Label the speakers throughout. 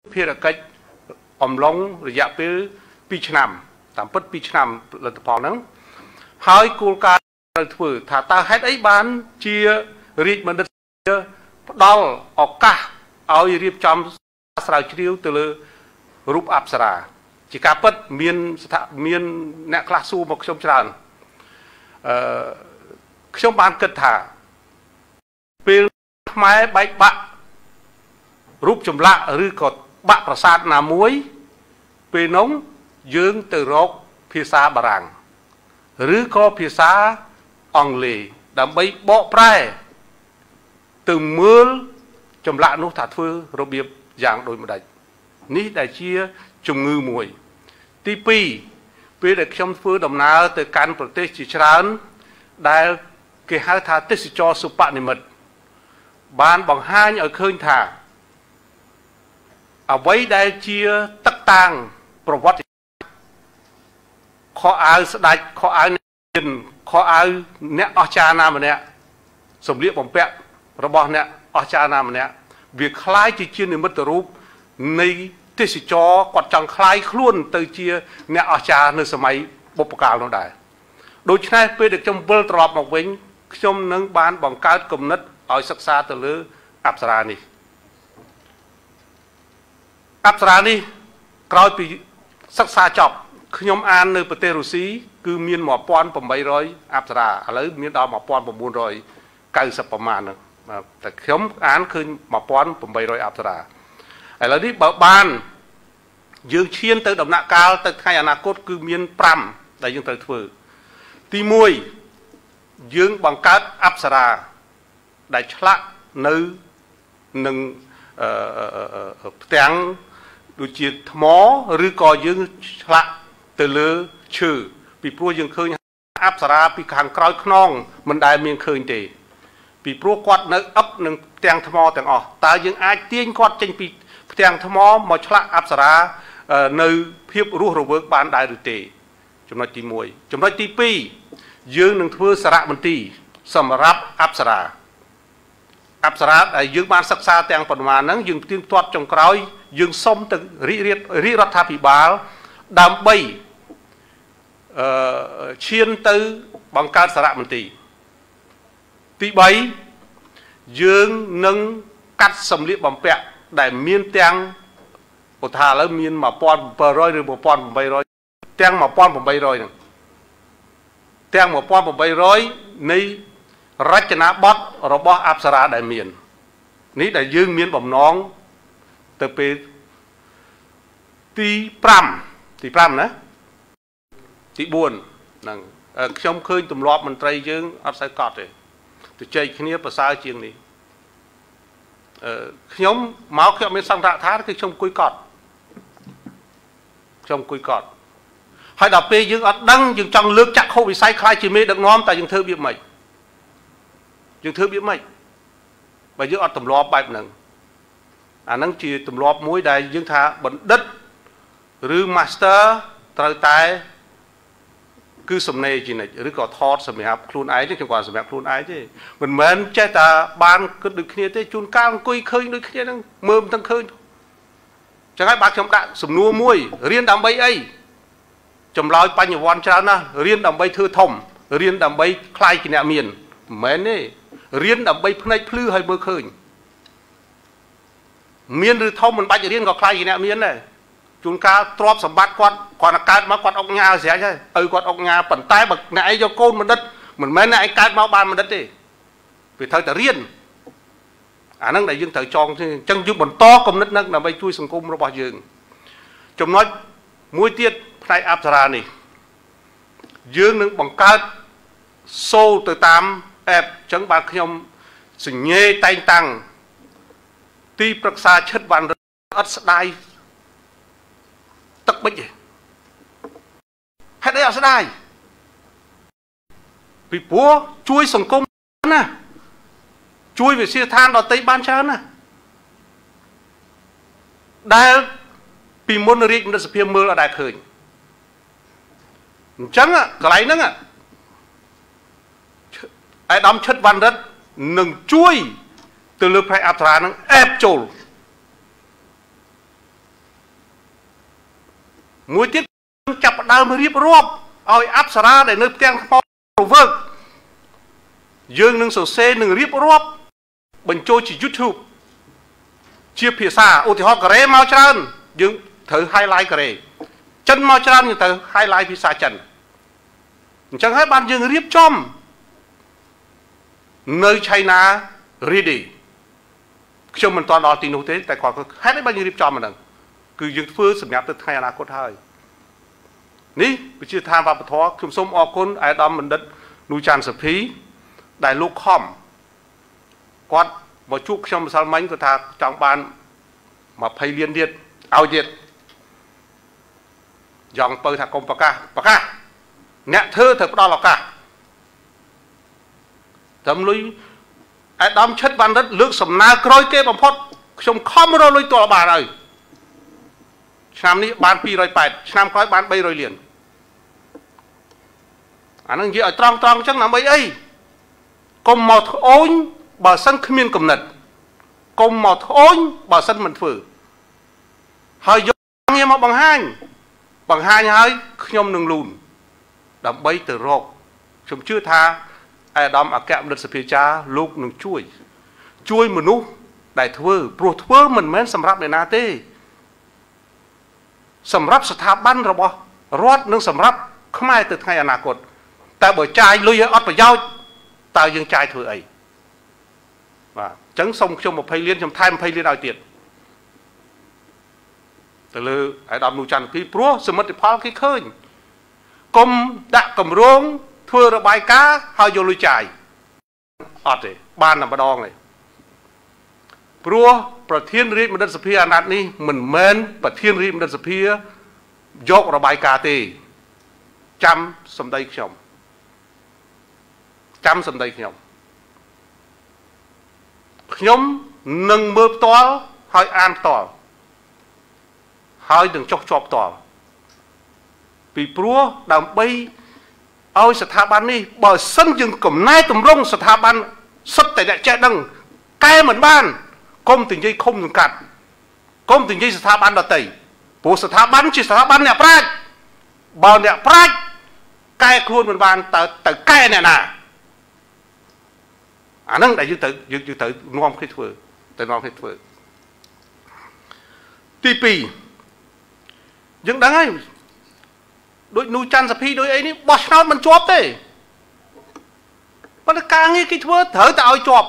Speaker 1: ភារកិច្ចអំឡុងរយៈពេល2ឆ្នាំតាមពិត2ឆ្នាំលទ្ធផលហ្នឹងហើយគោលការណ៍ត្រូវធ្វើថាតើហេតុអីបានជារាជបណ្ឌិតផ្ដល់ឱកាសឲ្យរៀបចំស្រាវជ្រាវទៅលើរូបអប្សរាជាការពិតមានអ្នកខ្លះសួរមកខ្ញុំច្រើនខ្ញុំបានគិតថាពេលខ្មែរបែកបាក់រូបចម្លាក់ឬក៏បាក់ប្រាសាទណាមួយពេលនោះយើងទៅរកភាសាបារាំងឬក៏ភាសាអង់គ្លេសដើម្បីបកប្រែទៅមើលចម្លាក់នោះថាធ្វើរបៀបយ៉ាងដូចម្ដេចនេះដែលជាជំងឺមួយទី2ពេលដែលខ្ញុំធ្វើដំណើរទៅកាន់ប្រទេសជាច្រើនដែលគេហៅថាទេសចរសុបនិមិត្តបានបង្ហាញឲ្យឃើញថាអ្វីដែលជាទឹកតាំងប្រវត្តិខោអាវស្ដេចខោអាវខោអាវអ្នកអស្ចារ្យណាម្នាក់សម្លៀកបំពាក់របស់អ្នកអស្ចារ្យណាម្នាក់វាคล้ายជានិមិត្តរូបនៃទេសចរគាត់ចង់คล้ายខ្លួនទៅជាអ្នកអស្ចារ្យនៅសម័យបុព្វកាលនោះដែរដូច្នេះពេលដែលខ្ញុំវិលត្រឡប់មកវិញខ្ញុំនឹងបានបង្កើតគំនិតឲ្យសិក្សាទៅលើអប្សរានេះអប្សរានេះក្រោយពីសិក្សាចប់ខ្ញុំអាននៅប្រទេសរុស្ស៊ីគឺមាន1800អប្សរាឥឡូវមានដល់1990ប្រមាណហ្នឹងតែខ្ញុំអានឃើញ1800អប្សរាឥឡូវនេះបើបានយើងឈានទៅដំណាក់កាលទៅថ្ងៃអនាគតគឺមាន5ដែលយើងត្រូវធ្វើទី1យើងបង្កើតអប្សរាដែលឆ្លាក់នៅនឹងផ្ទាំងដូចជាថ្មឬក៏យើងឆ្លាក់ទៅលើឈើពីព្រោះយើងឃើញអប្សរាពីខាងក្រោយខ្នងមិនដែលមានឃើញទេពីព្រោះគាត់នៅអឹបនឹងផ្ទាំងថ្មទាំងអស់តើយើងអាចទាញគាត់ចេញពីផ្ទាំងថ្មមកឆ្លាក់អប្សរានៅភាពរស់រវើកបានដែរឬទេចំណុចទី1ចំណុចទី2យើងនឹងធ្វើសារមន្ទីរសម្រាប់អប្សរាដែលយើងបានសិក្សាទាំងប៉ុន្មានហ្នឹងយើងទៀងទាត់ចុងក្រោយយើងសុំទៅរាជរដ្ឋាភិបាលដើម្បីឈានទៅបង្កើតសារមន្ទីរទី3យើងនឹងកាត់សម្លៀកបំពាក់ដែលមានទាំងឧទាហរណ៍ឥឡូវមាន1700ឬ1800ទាំង1800ហ្នឹងទាំង1800នៃរចនាបថរបស់អប្សរាដែលមាននេះដែលយើងមានបំណងទៅពេលទី5ណាទី4ហ្នឹងខ្ញុំឃើញទម្លាប់មន្ត្រីយើងអត់សូវកត់ទេទៅចែកគ្នាប្រសើរជាងនេះខ្ញុំមកខ្ញុំមានសង្ឃដ្ឋានគឺខ្ញុំអង្គុយកត់ហើយដល់ពេលយើងអត់ដឹងយើងចង់លើកចាក់ខុសវិស័យខ្លាចជាមេដឹកនាំតែយើងធ្វើវាមិនបើយើងអត់ទម្លាប់បែបហ្នឹងអាហ្នឹងជាទម្លាប់មួយដែលយើងថាបណ្ឌិតឬ master ត្រូវតែគឺសំណេរជានិច្ចឬក៏ថតសម្រាប់ខ្លួនឯងទេខ្ញុំគាត់សម្រាប់ខ្លួនឯងទេមិនមែនចេះតែបានគិតដូចគ្នាទេជួនកាលអង្គុយឃើញដូចគ្នាហ្នឹងមើលមិនទាំងឃើញចឹងហើយបាទខ្ញុំដាក់សំណួរមួយរៀនដើម្បីអីចម្លើយបញ្ញវន្តច្រើនណាស់រៀនដើម្បីធ្វើធំរៀនដើម្បីខ្លាយជាអ្នកមានមិនមែនទេរៀនដើម្បីភ្នែកភ្លឺឲ្យមើលឃើញមានឬធំមិនបាច់រៀនក៏ខ្លាយជាអ្នកមានដែរជួនកាលទ្រព្យសម្បត្តិគាត់កើតមកគាត់អុកញ៉ាស្រេចហើយឪគាត់អុកញ៉ាប៉ុន្តែបើអ្នកឯងយកកូនបណ្ឌិតមិនមែនអ្នកឯងកើតមកបានបណ្ឌិតទេវាត្រូវតែរៀនអាហ្នឹងដែលយើងត្រូវចងទេអញ្ចឹងយើងបន្តគំនិតហ្នឹងដើម្បីជួយសង្គមរបស់យើងចំណុចមួយទៀតផ្នែកអប្សរានេះយើងនឹងបង្កើតសូលទៅតាមអេបអញ្ចឹងបាទខ្ញុំសញ្ញេតែងតាំងទីប្រឹក្សាឈិតវណ្ណអត់ស្ដាយទឹកបិចទេហេតុអីអត់ស្ដាយពីព្រោះជួយសង្គមណាជួយវិទ្យាឋានដទៃបានច្រើនណាដែលពីមុនរាជរដ្ឋសភាមើលអត់ដែលឃើញអញ្ចឹងកន្លែងហ្នឹងអាយដាមឈិតវណ្ណរិទ្ធនឹងជួយទៅលើផ្នែកអប្សរាហ្នឹងអេបចូលមួយទៀតចាប់ដើមរៀបរាប់ឲ្យអប្សរាដែលនៅផ្ទាំងថ្មវើកយើងនឹងសរសេរនឹងរៀបរាប់បញ្ចូលជា YouTube ជាភាសាឧទាហរណ៍កូរ៉េមកច្រើនយើងត្រូវ highlight កូរ៉េចិនមកច្រើនយើងត្រូវ highlight ភាសាចិនអញ្ចឹងហើយបានយើងរៀបចំនៅ China Ready ខ្ញុំមិនទាន់ដល់ទីនោះទេតែគាត់ហេតុអីបានយើងរៀបចំអាហ្នឹងគឺយើងធ្វើសម្រាប់ទៅថ្ងៃអនាគតហើយនេះវិជាឋានវប្បធម៌ខ្ញុំសូមអរគុណអាយដាមបណ្ឌិតនូចាន់សុភីដែលលោកខំគាត់មកជួបខ្ញុំម្សិលមិញគាត់ថាចង់បាន20លានទៀតឲ្យទៀតយ៉ាងពៅថាកុំប្រកាសអ្នកធ្វើត្រូវផ្ដល់ឱកាសតាមលុយអាយដាមឈិតបានរត់លើកសំណើក្រោយគេបំផុតខ្ញុំខំរកលុយទាល់បានហើយឆ្នាំនេះបាន280ឆ្នាំក្រោយបាន300លានអានឹងនិយាយឲ្យត្រង់អញ្ចឹងដើម្បីអីកុំមកត្អូញបើសិនគ្មានគំនិតកុំមកត្អូញបើសិនមិនធ្វើហើយយកងារមកបង្ហាញហើយខ្ញុំនឹងលូនដើម្បីទៅរកខ្ញុំជឿថាអាយដាមអគ្គបណ្ឌិតសភាចារលោកនឹងជួយមនុស្សដែលធ្វើព្រោះធ្វើមិនមែនសម្រាប់អ្នកណាទេសម្រាប់ស្ថាប័នរបស់រដ្ឋនិងសម្រាប់ខ្មែរទៅថ្ងៃអនាគតតែបើចាយលុយឲ្យអត់ប្រយោជន៍តើយើងចាយធ្វើអីបាទអញ្ចឹងសូមខ្ញុំ20លានខ្ញុំថែម20លានឲ្យទៀតទៅលើអាយដាមនូច័ន្ទពីព្រោះសមិទ្ធផលគេឃើញកុំដាក់កម្រងធ្វើរបាយការណ៍ហើយយកលុយចាយអត់ទេបានតែម្ដងទេព្រោះប្រធានរាជបណ្ឌិតសភាអាណត្តិនេះមិនមែនប្រធានរាជបណ្ឌិតសភាយករបាយការណ៍ទេចាំសម្ដីខ្ញុំខ្ញុំនឹងមើលផ្ទាល់ហើយអានផ្ទាល់ហើយនឹងចុះជាប់ផ្ទាល់ពីព្រោះដើម្បីឲ្យស្ថាប័ននេះបើសិនយើងកំណែតម្រង់ស្ថាប័នសិតតែអ្នកចេះដឹងកែមិនបានកុំទៅនិយាយខុំសង្កាត់កុំទៅនិយាយស្ថាប័នដទៃព្រោះស្ថាប័នជាស្ថាប័នអ្នកប្រាជ្ញបើអ្នកប្រាជ្ញកែខ្លួនមិនបានទៅកែអ្នកណាអាហ្នឹងដែលយើងត្រូវនាំគ្នាធ្វើទី2យើងដឹងហើយដូចនូច័ន្ទសុភីដូចអីនេះបោះឆ្នោតមិនជាប់ទេប៉ុន្តែការងារគេធ្វើត្រូវតែឲ្យជាប់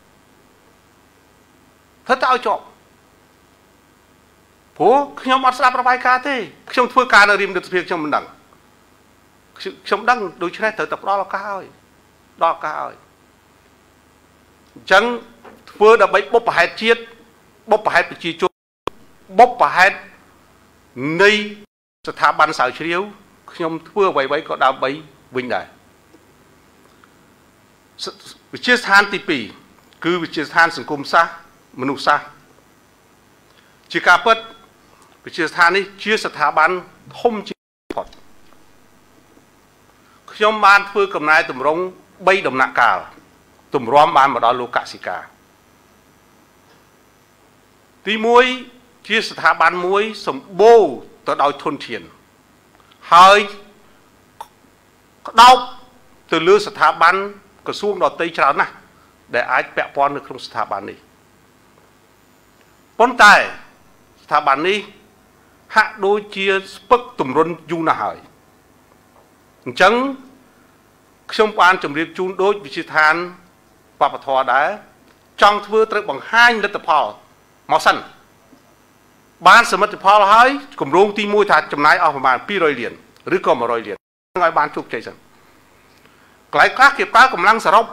Speaker 1: ព្រោះខ្ញុំអត់ស្ដាប់របាយការណ៍ទេខ្ញុំធ្វើការនៅរាជរដ្ឋាភិបាលខ្ញុំមិនដឹងខ្ញុំដឹងដូច្នេះត្រូវតែផ្ដល់ឱកាសឲ្យអញ្ចឹងធ្វើដើម្បីបុព្វហេតុជាតិបុព្វហេតុប្រជាជនបុព្វហេតុនៃស្ថាប័នស្រាវជ្រាវខ្ញុំធ្វើអ្វីក៏ដើម្បីវិញដែរវិទ្យាស្ថានទី2គឺវិទ្យាស្ថានសង្គមសាស្ត្រមនុស្សសាស្ត្រជាការពិតវិទ្យាស្ថាននេះជាស្ថាប័នធំជាងបំផុតខ្ញុំបានធ្វើកំណែតម្រង់3ដំណាក់កាលទម្រាំបានមកដល់លោកកសិកាទី1ជាស្ថាប័នមួយសម្បូរទៅដោយធនធានហើយក្តោបទៅលើស្ថាប័នក្រសួងដទៃច្រើនណាស់ដែលអាចពាក់ព័ន្ធនៅក្នុងស្ថាប័ននេះប៉ុន្តែស្ថាប័ននេះហាក់ដូចជាស្ពឹកទម្រុនយូរណាស់ហើយអញ្ចឹងខ្ញុំបានជម្រាបជូនដូចវិទ្យាស្ថានវប្បធម៌ដែរចង់ធ្វើត្រូវបង្ហាញលទ្ធផលមកសិនបានសមិទ្ធផលហើយគម្រោងទី1ថាចំណាយអស់ប្រមាណ200លានឬក៏100លានឲ្យបានជោគជ័យសិនកន្លែងខ្លះគេប្រើកម្លាំងសរុប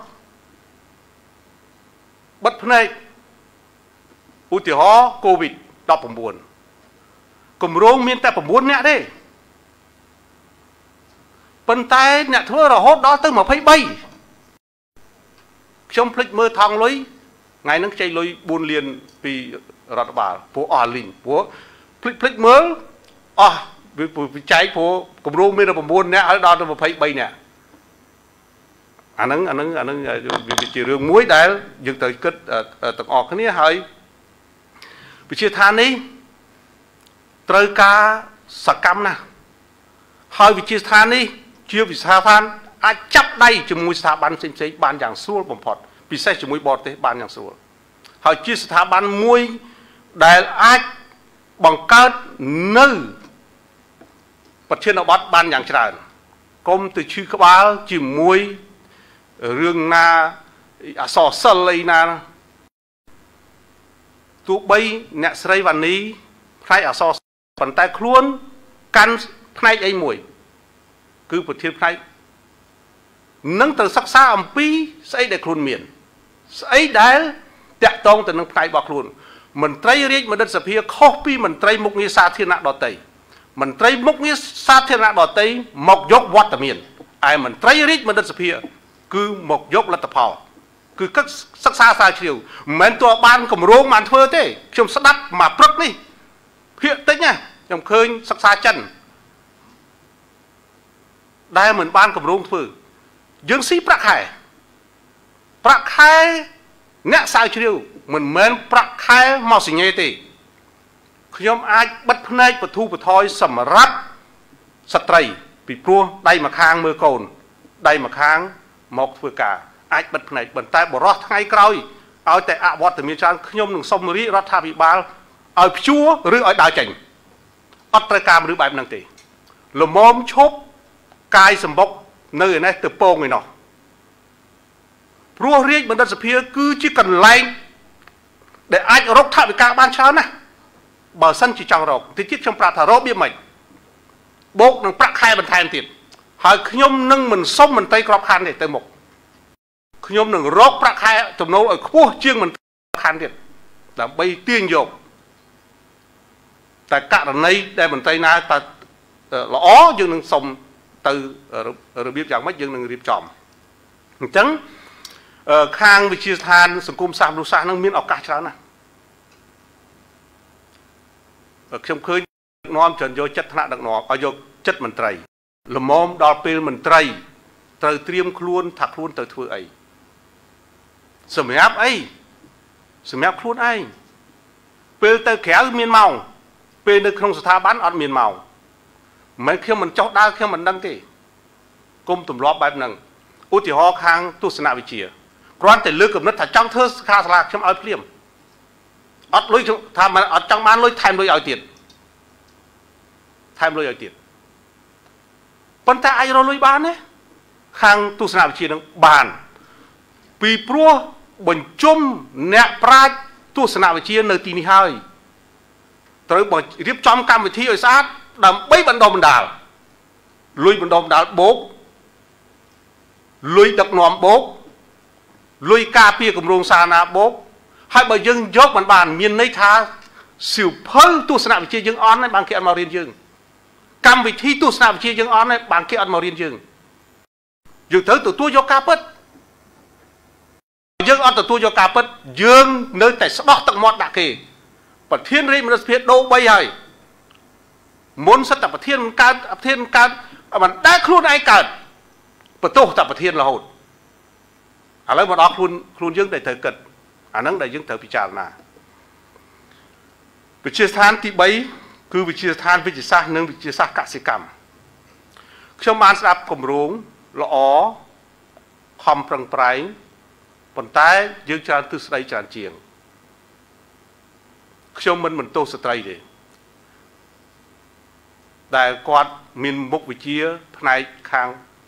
Speaker 1: បិទភ្នែកឧទាហរណ៍ COVID-19 គម្រោងមានតែ9នាក់ទេប៉ុន្តែអ្នកធ្វើរហូតដល់ទៅ23ខ្ញុំភ្លេចមើលថងលុយថ្ងៃហ្នឹងខ្ចីលុយ4លានពីរដ្ឋបាលព្រោះអស់លីងព្រោះភ្លេចមើលអស់វាចែកព្រោះគម្រោងមានតែ9នាក់ហើយដល់ទៅ23នាក់អាហ្នឹងវាជារឿងមួយដែលយើងត្រូវគិតទាំងអស់គ្នាហើយវិទ្យាស្ថាននេះត្រូវការសកម្មណាស់ហើយវិជាស្ថាននេះជាវិសាស្ថានអាចចាប់ដៃជាមួយស្ថាប័នផ្សេងៗបានយ៉ាងស្រួលបំផុតពិសេសជាមួយបរទេសបានយ៉ាងស្រួលហើយជាស្ថាប័នមួយដែលអាចបង្កើតនៅប្រធានបទបានយ៉ាងច្រើនកុំទៅឈឺក្បាលជាមួយរឿងណាអសរសិល្ប៍អីណាទោះបីអ្នកស្រីវ៉ានីផ្នែកអសរប៉ុន្តែខ្លួនកាន់ផ្នែកអីមួយគឺប្រធានផ្នែកនឹងត្រូវសិក្សាអំពីស្អីដែលខ្លួនមានស្អីដែលតាក់ទងទៅនឹងផ្នែករបស់ខ្លួនមន្ត្រីរាជបណ្ឌិតសភាខុសពីមន្ត្រីមុខងារសាធារណៈដទៃមន្ត្រីមុខងារសាធារណៈដទៃមកយកវត្តមានឯមន្ត្រីរាជបណ្ឌិតសភាគឺមកយកលទ្ធផលគឺគិតសិក្សាស្រាវជ្រាវមិនមែនទោះបានគម្រោងបានធ្វើទេខ្ញុំស្ដាប់មកព្រឹកនេះភាគតិចណាខ្ញុំឃើញសិក្សាចិនដែលមិនបានគម្រោងធ្វើយើងស៊ីប្រាក់ខែអ្នកស្រាវជ្រាវមិនមែនប្រាក់ខែមកសញ្ញេទេខ្ញុំអាចបិទភ្នែកបធូបថយសម្រាប់ស្ត្រីពីព្រោះដៃម្ខាងមើលកូនដៃម្ខាងមកធ្វើការអាចបិទភ្នែកប៉ុន្តែបរោះថ្ងៃក្រោយឲ្យតែអវត្តមានច្រើនខ្ញុំនឹងសុំរាជរដ្ឋាភិបាលឲ្យព្យួរឬឲ្យដើរចេញអត់ត្រូវការមនុស្សបែបហ្នឹងទេល្មមឈប់កាយសម្បុកនៅឯនេះទៅពងឯណោះព្រោះរាជបណ្ឌិតសភាគឺជាកន្លែងដែលអាចរកថវិកាបានច្រើនណាស់បើសិនជាចង់រកទីទៀតខ្ញុំប្រាប់ថារកវាមិនបូកនឹងប្រាក់ខែបន្ថែមទៀតហើយខ្ញុំនឹងមិនសុំមន្ត្រីក្របខ័ណ្ឌទេទៅមុខខ្ញុំនឹងរកប្រាក់ខែចំណូលឲ្យខ្ពស់ជាងមន្ត្រីក្របខ័ណ្ឌទៀតដើម្បីទាញយកតែករណីដែលមន្ត្រីណាតែល្អយើងនឹងសុំទៅរបៀបយ៉ាងម៉េចយើងនឹងរៀបចំអញ្ចឹងខាងវិទ្យាស្ថានសង្គមសាស្ត្រមនុស្សសាស្ត្រនឹងមានឱកាសច្រើនណាស់ខ្ញុំឃើញដឹកនាំច្រើនយកចិត្តថ្នាក់ដឹកនាំឲ្យយកចិត្តមន្ត្រីល្មមដល់ពេលមន្ត្រីត្រូវត្រៀមខ្លួនថាខ្លួនទៅធ្វើអីសម្រាប់អីសម្រាប់ខ្លួនឯងពេលទៅក្រៅមានម៉ោងពេលនៅក្នុងស្ថាប័នអត់មានម៉ោងមិនខ្ញុំមិនចោះដើរខ្ញុំមិនដឹងទេគុំទម្លាប់បែបហ្នឹងឧទាហរណ៍ខាងទស្សនវិជ្ជាគ្រាន់តែលើកកំណត់ថាចង់ធ្វើសាលាខ្ញុំឲ្យភ្លាមអត់លុយថាអត់ចង់បានលុយថែមលុយឲ្យទៀតប៉ុន្តែអាចរកលុយបានទេខាងទស្សនវិជ្ជានឹងបានពីព្រោះបញ្ជុំអ្នកប្រាជ្ញទស្សនវិជ្ជានៅទីនេះហើយត្រូវរៀបចំកម្មវិធីឲ្យស្អាតដើម្បីបណ្ដុះបណ្ដាលលុយបណ្ដុះបណ្ដាលបូកលុយដឹកនាំបូកលុយការពារគម្រោងសាណាបូកហើយបើយើងយកមិនបានមានន័យថាសៀវភៅទស្សនវិជ្ជាយើងអន់ហើយបានគេអត់មករៀនយើងកម្មវិធីទស្សនវិជ្ជាយើងអន់ហើយបានគេអត់មករៀនយើងត្រូវទទួលយកការពិតយើងអត់ទទួលយកការពិតយើងនៅតែស្ដោះទឹកមាត់ដាក់គេប្រធានរាជមនសិភាពដូរ3ហើយមុនសិតតែប្រធានកើតមិនដែលខ្លួនឯងកើតបន្ទោសតែប្រធានរហូតឥឡូវមកដល់ខ្លួនយើងដែលត្រូវគិតអាហ្នឹងដែលយើងត្រូវពិចារណាវិទ្យាស្ថានទី3គឺវិទ្យាស្ថានវិទ្យាសាស្ត្រនិងវិទ្យាសាស្ត្រកសិកម្មខ្ញុំបានស្ដាប់គម្រោងល្អខំប្រឹងប្រែងប៉ុន្តែយើងច្រើនទស្សន័យច្រើនជាងខ្ញុំមិនបន្ទោសស្ត្រីទេដែលគាត់មានមុខវិជ្ជាផ្នែកខាង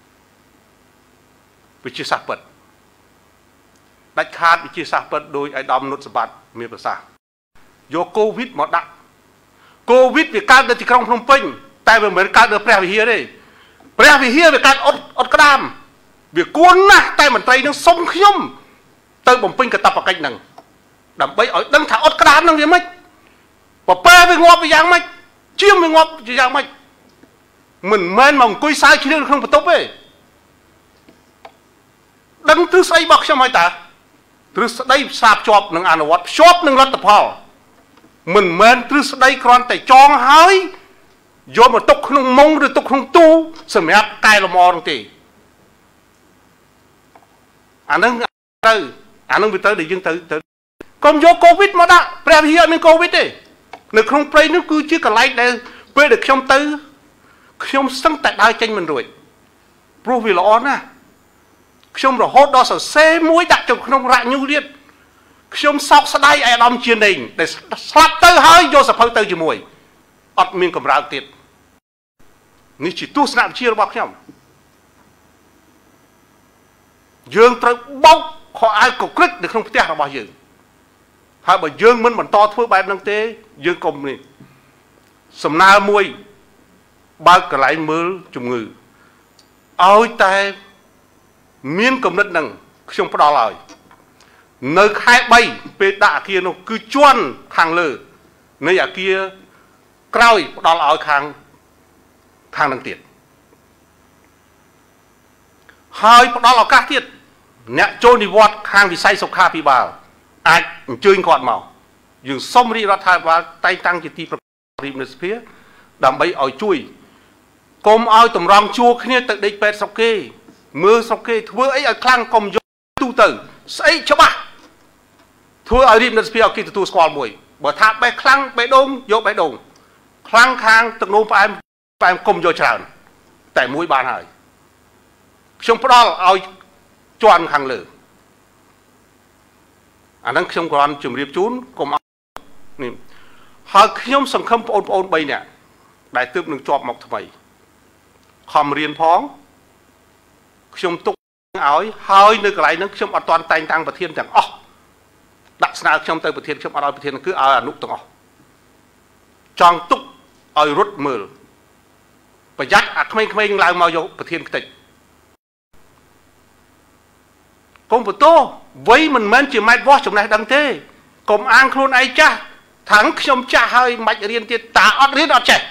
Speaker 1: វិទ្យាសាស្ត្រពិតដាច់ខាតវិទ្យាសាស្ត្រពិតដោយឯកឧត្តមនុតសម្បត្តិមានប្រសាសន៍យកកូវីដមកដាក់កូវីដវាកើតនៅទីក្រុងភ្នំពេញតែវាមិនមែនកើតនៅព្រះវិហារទេព្រះវិហារវាកើតអត់ក្តាមវាគួរណាស់តែមន្ត្រីនឹងសុំខ្ញុំទៅបំពេញកាតព្វកិច្ចហ្នឹងដើម្បីឲ្យដឹងថាអត់ក្តាមហ្នឹងវាមិនប៉ប៉ែវាងាប់វាយ៉ាងម៉េចជាមវាងាប់យ៉ាងម៉េចមិនមែនមកអង្គុយសើចជ្រៀងក្នុងបន្ទប់ទេដឹងទ្រឹស្ដីរបស់ខ្ញុំហើយតាទ្រឹស្ដីផ្សារភ្ជាប់នឹងអនុវត្តភ្ជាប់នឹងលទ្ធផលមិនមែនទ្រឹស្ដីគ្រាន់តែចងហើយយកមកទុកក្នុងមុងឬទុកក្នុងទូសម្រាប់កែលម្អនោះទេអានឹងវាទៅដែលយើងទៅកុំយកកូវីដមកដាក់ព្រះវិហារមានកូវីដទេនៅក្នុងព្រៃនោះគឺជាកន្លែងដែលពេលដែលខ្ញុំទៅខ្ញុំសឹងតែដើរចេញមិនរួចព្រោះវាល្អណាស់ខ្ញុំរហូតដល់សរសេរមួយដាក់ចូលក្នុងរ៉ាក់ញូទៀតខ្ញុំសោកស្ដាយឯអាដាមជាណេងដែលស្លាប់ទៅហើយយកសភៅទៅជាមួយអត់មានកម្រើកទៀតនេះជាទស្សនវិជ្ជារបស់ខ្ញុំយើងត្រូវបោកខោអាវកក្រិចនៅក្នុងផ្ទះរបស់យើងហើយបើយើងមិនបន្តធ្វើបែបហ្នឹងទេយើងកុំនេះសំណើមួយបើកកន្លែងមើលជំងឺឲ្យតែមានគំនិតហ្នឹងខ្ញុំផ្ដល់ឲ្យនៅខែ3ពេលដាក់អាគារនោះគឺជន់ខាងលើនៃអាគារក្រោយផ្ដល់ឲ្យខាងនឹងទៀតហើយផ្ដល់ឱកាសទៀតអ្នកចូលនិវត្តន៍ខាងវិស័យសុខាភិបាលអាចអញ្ជើញគាត់មកយើងសុំរាជរដ្ឋាភិបាលតែងតាំងជាទីប្រឹក្សារាជមន្ត្រីសភាដើម្បីឲ្យជួយកុំឲ្យតម្រង់ជួរគ្នាទៅដេកពេទ្យស្រុកគេមើលស្រុកគេធ្វើអីឲ្យខ្លាំងកុំយកទូទៅស្អីច្បាស់ធ្វើឲ្យរាជមន្ត្រីសភាឲ្យគេទទួលស្គាល់មួយបើថាបេះខ្លាំងបេះដូងយកបេះដូងខ្លាំងខាងទឹកនោមផ្អែមគុំយកច្រើនតែមួយបានហើយខ្ញុំផ្ដល់ឲ្យជន់ខាងលើអាហ្នឹងខ្ញុំគ្រាន់ជម្រាបជូនកុំនេះហើយខ្ញុំសង្ឃឹមបងប្អូន3នាក់ដែលទើបនឹងជាប់មកថ្មីខំរៀនផងខ្ញុំទុកឲ្យហើយនៅកន្លែងហ្នឹងខ្ញុំអត់ទាន់តែងតាំងប្រធានទាំងអស់ដាក់ស្នើខ្ញុំទៅប្រធានខ្ញុំអត់ឲ្យប្រធានគឺឲ្យអនុទាំងអស់ចង់ទុកឲ្យរត់មើលប្រយ័ត្នអាក្មេងៗឡើងមកយកប្រធានខ្ទេចកុំបន្ទោវ័យមិនមែនជាម៉ែត្រវាស់ចំណេះដឹងទេកុំអាងខ្លួនឯងចាស់ថាងខ្ញុំចាស់ហើយមិនរៀនទៀតតាអត់រៀនអត់ចេះ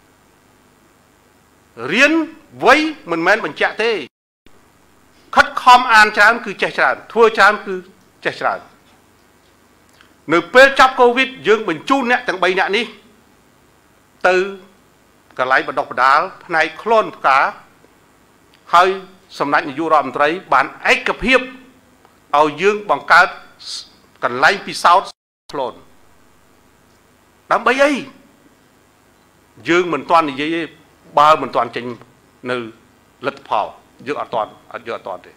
Speaker 1: រៀនវ័យមិនមែនបញ្ជាក់ទេខិតខំអានច្រើនគឺចេះច្រើនធ្វើច្រើនគឺចេះច្រើននៅពេលចាប់កូវីដយើងបញ្ជូនអ្នកទាំង3នាក់នេះទៅកន្លែងបណ្ដុះបណ្ដាលផ្នែកខ្លួនផ្កាហើយសម្ដេចនាយករដ្ឋមន្ត្រីបានឯកភាពឲ្យយើងបង្កើតកន្លែងពិសោធន៍ខ្លួនដើម្បីអីយើងមិនទាន់និយាយទេបើមិនទាន់ចេញនៅលទ្ធផលយើងអត់ទាន់ទេ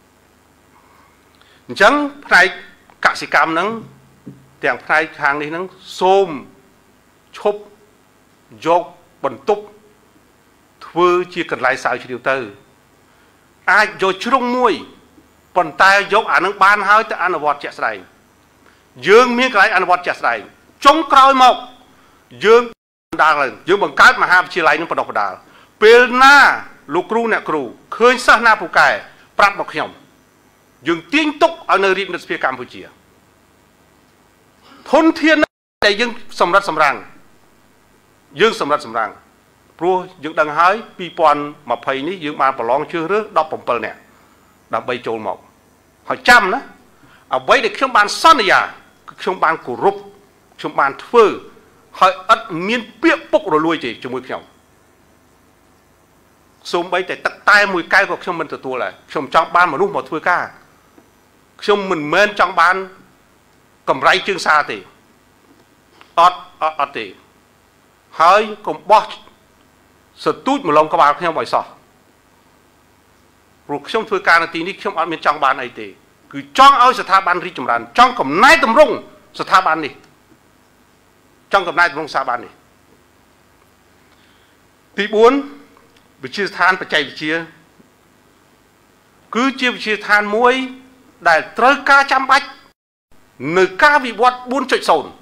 Speaker 1: អញ្ចឹងផ្នែកកសិកម្មហ្នឹងទាំងផ្នែកខាងនេះហ្នឹងសូមឈប់យកបន្ទប់ធ្វើជាកន្លែងស្រាវជ្រាវទៅអាចយកជ្រុងមួយប៉ុន្តែយកអានឹងបានហើយទៅអនុវត្តជាក់ស្ដែងយើងមានកន្លែងអនុវត្តជាក់ស្ដែងចុងក្រោយមកយើងបង្កើតមហាវិទ្យាល័យនឹងបណ្ដុះបណ្ដាលពេលណាលោកគ្រូអ្នកគ្រូឃើញសិស្សណាពូកែប្រាប់មកខ្ញុំយើងទាញទុកឲ្យនៅរាជមន្ត្រីសភាកម្ពុជាធនធានដែលយើងសម្រិតសម្រាំងព្រោះយើងដឹងហើយ2020នេះយើងបានប្រឡងជ្រើសរើស17នាក់ដើម្បីចូលមកហើយចាំណាអ្វីដែលខ្ញុំបានសន្យាគឺខ្ញុំបានគោរពខ្ញុំបានធ្វើហើយឥតមានពាក្យពុករលួយទេជាមួយខ្ញុំសូម្បីតែទឹកតែមួយកែវក៏ខ្ញុំមិនទទួលដែរខ្ញុំចង់បានមនុស្សមកធ្វើការខ្ញុំមិនមែនចង់បានកម្រៃជើងសារទេអត់ទេហើយកុំបោះសទូចម្លងក្បាលខ្ញុំឲ្យសោះព្រោះខ្ញុំធ្វើការនៅទីនេះខ្ញុំអត់មានចង់បានអីទេគឺចង់ឲ្យស្ថាប័នរីកចម្រើនចង់កំណែតម្រង់ស្ថាប័ននេះទី4វិទ្យាស្ថានបច្ចេកវិទ្យាគឺជាវិទ្យាស្ថានមួយដែលត្រូវការចាំបាច់នៅការវិវត្ត 4.0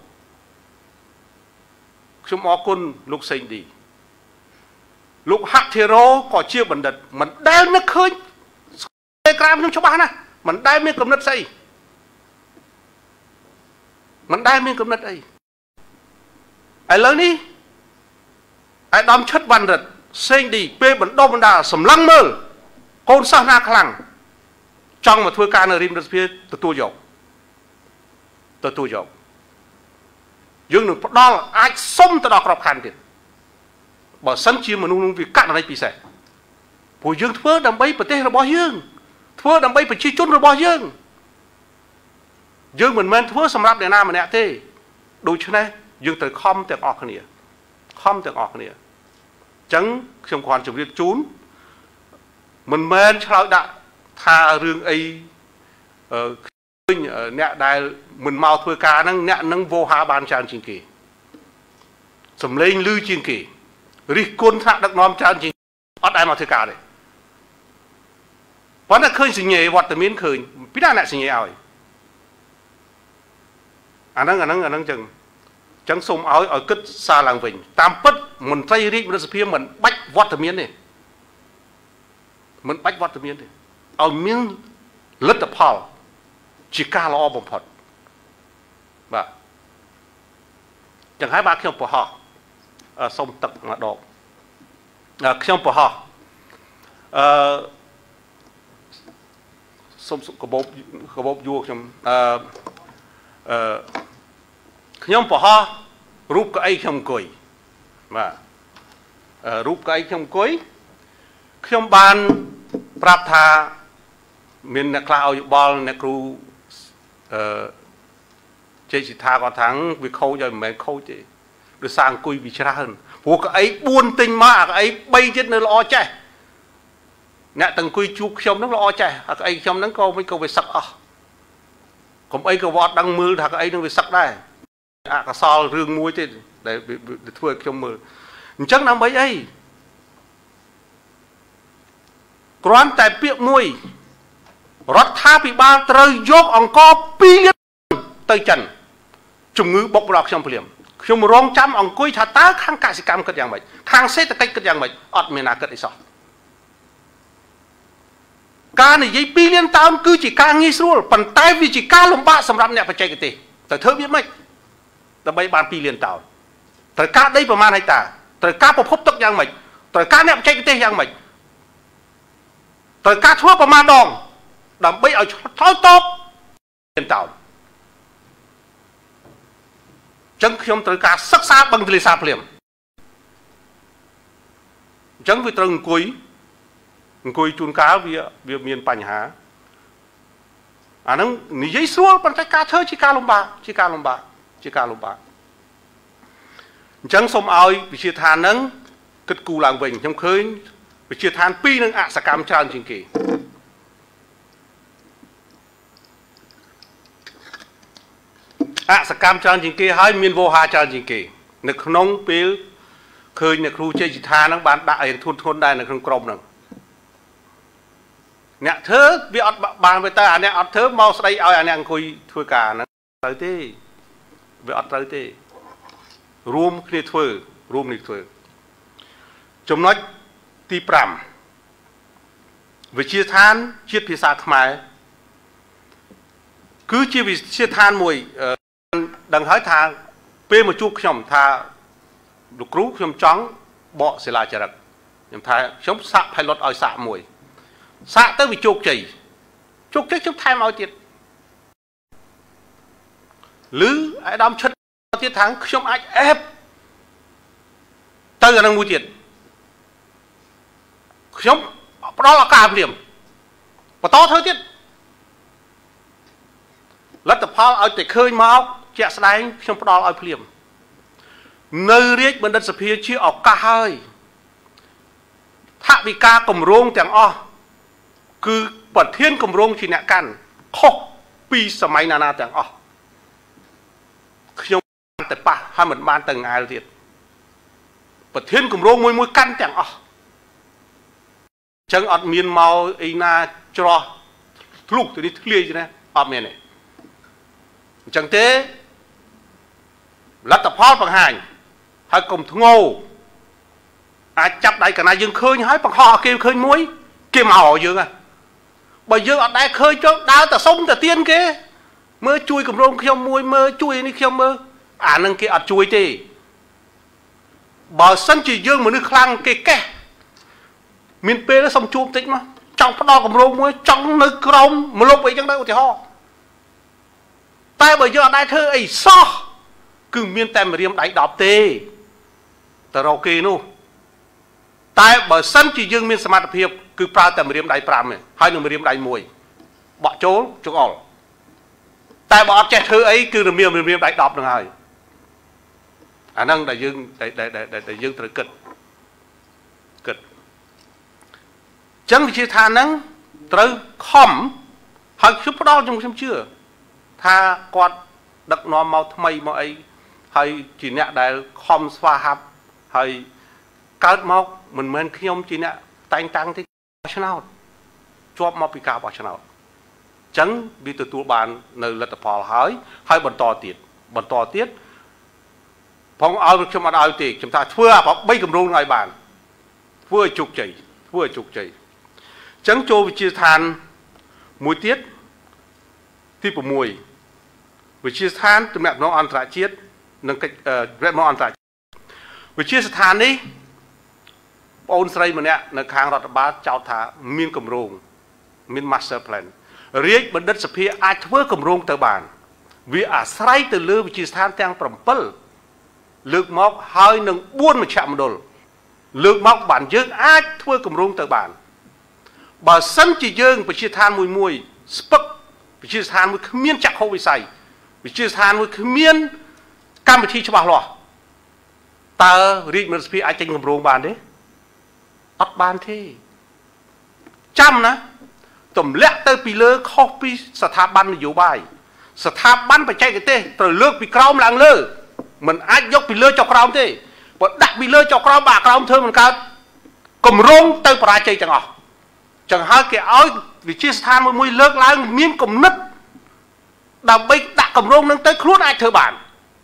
Speaker 1: ខ្ញុំអរគុណលោកសេងឌីលោកហាក់ធីរ៉ូក៏ជាបណ្ឌិតមិនដែលនឹកឃើញតែក្រៅខ្ញុំច្បាស់ណាស់មិនដែលមានកំណត់ស្អីឥឡូវនេះអាដាមឈិតវណ្ណរិទ្ធសេងឌីពេលបណ្ដុះបណ្ដាលសម្លឹងមើលកូនសិស្សណាខ្លាំងចង់មកធ្វើការនៅរាជមន្ត្រីសភាទទួលយកយើងនឹងផ្ដល់អាចសុំទៅដល់ក្របខ័ណ្ឌទៀតបើសិនជាមនុស្សនោះវាករណីពិសេសព្រោះយើងធ្វើដើម្បីប្រទេសរបស់យើងធ្វើដើម្បីប្រជាជនរបស់យើងមិនមែនធ្វើសម្រាប់អ្នកណាម្នាក់ទេដូច្នេះយើងត្រូវខំទាំងអស់គ្នាខំទាំងអស់គ្នាអញ្ចឹងខ្ញុំគ្រាន់ជម្រាបជូនមិនមែនឆ្លើយដាក់ថារឿងអីឃើញអ្នកដែលមិនមកធ្វើការហ្នឹងអ្នកនឹងវោហាបានច្រើនជាងគេសំឡេងឮជាងគេរិះគន់ថ្នាក់ដឹកនាំច្រើនជាងអត់ដែលមកធ្វើការទេប៉ុន្តែឃើញសញ្ញេវត្តមានឃើញពីណាអ្នកសញ្ញេឲ្យអាហ្នឹងចឹងសូមឲ្យគិតសារឡើងវិញតាមពិតមន្ត្រីរាជរដ្ឋសភាមិនបាច់វត្តមានទេមិនបាច់វត្តមានទេឲ្យមានលទ្ធផលជាការល្អបំផុតបាទចឹងហើយបាទខ្ញុំប្រហោះសូមទឹកម្ដងខ្ញុំប្រហោះសូមកបោបយួរខ្ញុំប្រហោះរូបកៅអីខ្ញុំអង្គុយបាទរូបកៅអីខ្ញុំអង្គុយខ្ញុំបានប្រាប់ថាមានអ្នកខ្លះឲ្យយោបល់អ្នកគ្រូជ័យសិដ្ឋាគាត់ថាវាខូចហើយមិនមែនខូចទេដោយសារអង្គុយវាច្រើនព្រោះកៅអី4ទិញមកអាកៅអី3ទៀតនៅល្អចេះអ្នកទាំងអង្គុយជួបខ្ញុំហ្នឹងល្អចេះអាកៅអីខ្ញុំហ្នឹងក៏វាសឹកអស់កុំអីក៏វត្តដឹងមើលថាកៅអីហ្នឹងវាសឹកដែរអកសលរឿងមួយទេដែលធ្វើឲ្យខ្ញុំមើលអញ្ចឹងដើម្បីអីគ្រាន់តែពាក្យមួយរដ្ឋាភិបាលត្រូវយកអង្គ2លានទៅចិនជំងឺបុករបស់ខ្ញុំព្រាមខ្ញុំរងចាំអង្គុយថាតើខាងកសិកម្មគិតយ៉ាងម៉េចខាងសេដ្ឋកិច្ចគិតយ៉ាងម៉េចអត់មានណាគិតអីសោះការនិយាយ2លានតោនគឺជាការងាយស្រួលប៉ុន្តែវាជាការលំបាកសម្រាប់អ្នកបច្ចេកទេសទៅធ្វើវាម៉េចដើម្បីបាន2លានតោនត្រូវការដីប្រមាណហិកតាត្រូវការប្រភពទឹកយ៉ាងម៉េចត្រូវការអ្នកបច្ចេកទេសយ៉ាងម៉េចត្រូវការធ្វើប្រមាណដងដើម្បីឲ្យឆ្លើយតបលានតោនចឹងខ្ញុំត្រូវការសិក្សាបឹងទន្លេសាបភ្លាមអញ្ចឹងវាត្រូវអង្គុយជួនកាលវាមានបញ្ហាអាហ្នឹងនិយាយស្រួលប៉ុន្តែការធ្វើជាការលំបាកអញ្ចឹងសូមឲ្យវិជាឋានហ្នឹងគិតគូរឡើងវិញខ្ញុំឃើញវិជាឋាន2នឹងអសកម្មច្រើនជាងគេអសកម្មច្រើនជាងគេហើយមានវោហាច្រើនជាងគេនៅក្នុងពេលឃើញអ្នកគ្រូជ័យសិដ្ឋាហ្នឹងបានដាក់ឲ្យធន់ដែរនៅក្នុងក្រុមហ្នឹងអ្នកធ្វើវាអត់បានទៅអាអ្នកអត់ធ្វើមកស្ដីឲ្យអាអ្នកអង្គុយធ្វើការហ្នឹងត្រូវទេវាអត់ត្រូវទេរួមគ្នាធ្វើចំណុចទី5វិជាឋានជាតិភាសាខ្មែរគឺជាវិជាឋានមួយដឹងហើយថាពេលមកជួបខ្ញុំថាលោកគ្រូខ្ញុំចង់បកសិលាចារឹកខ្ញុំថាខ្ញុំសាក់ pilot ឲ្យសាក់មួយសាក់ទៅវាជោគជ័យខ្ញុំថែមឲ្យទៀតឬអាដាមឈិតទៀតថាខ្ញុំអាចអេបទៅអានឹងមួយទៀតខ្ញុំផ្ដល់ឱកាសព្រាមបន្តធ្វើទៀតលទ្ធផលឲ្យតែឃើញមកជាក់ស្ដែងខ្ញុំផ្ដល់ឲ្យព្រាមនៅរាជបណ្ឌិតសភាជាឱកាសហើយថវិកាគម្រោងទាំងអស់គឺប្រធានគម្រោងជាអ្នកកាន់ខុសពីសម័យណាទាំងអស់ខ្ញុំបានតែប៉ះហើយមិនបានទៅងាយទៀតប្រធានគម្រោងមួយកាន់ទាំងអស់អញ្ចឹងអត់មានមកអីណាច្រោះធ្លុះទៅនេះធ្លាយណាអត់មានទេអញ្ចឹងទេលទ្ធផលបង្ហាញហើយកុំធ្ងោអាចចាប់ដៃកណាយើងឃើញហើយបង្ហោះគេឃើញមួយគេមកឲ្យយើងហ่ะបើយើងអត់ដែរឃើញចុះដើរតែសុំតែទៀនគេមើលជួយគម្រោងខ្ញុំមួយមើលជួយនេះខ្ញុំមើលអានឹងគេអត់ជួយទេបើសិនជាយើងមនុស្សខ្លាំងគេកេះមានពេលសុំជួបតិចមកចង់ផ្ដល់គម្រោងមួយចង់នៅក្រោមមលុបអីចឹងទៅឧទាហរណ៍តែបើយើងអត់ដែរធ្វើអីសោះគឺមានតែម្រាមដៃ10ទេទៅរកគេនោះតែបើសិនជាយើងមានសមត្ថភាពគឺប្រើតែម្រាមដៃ5ទេហើយនឹងម្រាមដៃ1បក់ចូលចង្អុលតែបើអត់ចេះធ្វើអីគឺម្រាមដៃ10នឹងហើយ à năng đại dương tới kịch chẳng chỉ tha năng tới khom hay chút đó trong chưa tha quạt đặc nó màu thay màu ấy hay chỉ nè đại khom xoa hấp hay cát móc mình khi ông chỉ nè tay tăng thì bao nhiêu chọp móc bị cao bao nhiêu chẳng bị từ tụ bàn nơi lật phò hay bận to tiết phong ao trong mặt ao thì chúng ta thưa hoặc bay cầm rôn ngay bàn vừa trục chảy chẳng cho vị trí than mùi tiết thì của mùi vị trí than từ mẹ nó ăn trả chiết nâng cách rét nó ăn trả vị trí than đi ôn sợi mà nè nâng khang rọt bát chào thả miên cầm rôn miên master plan riêng bên đất sập phía ai thưa cầm rôn từ bàn vì sợi từ lư vị trí than đang bẩm pal lược móc hơi nâng buôn mà chạm đồ lược móc bản dương ai thưa cầm rung từ bản bà sân chỉ dương bị chia than mùi spuk bị chia than mùi miên chặt hô bị say bị chia than mùi miên cam bị thi cho bà lò ta riêng mình phi ai tranh cầm rung bàn đấy bắt bàn thế chăm ná tầm lẽ tới bị lơ khó bị sát ban nhiều bài sát ban phải chạy cái tê từ lược bị cao làng lơ mình ai dốc bị lơ cho crom thế và đặt bị lơ cho crom bà crom thưa mình cao cầm rong tới bà chơi chẳng hai cái áo vì chia than mùi lơ lang miếng cầm nứt đào bay đặt cầm rong nâng tới khuôn ai thưa bản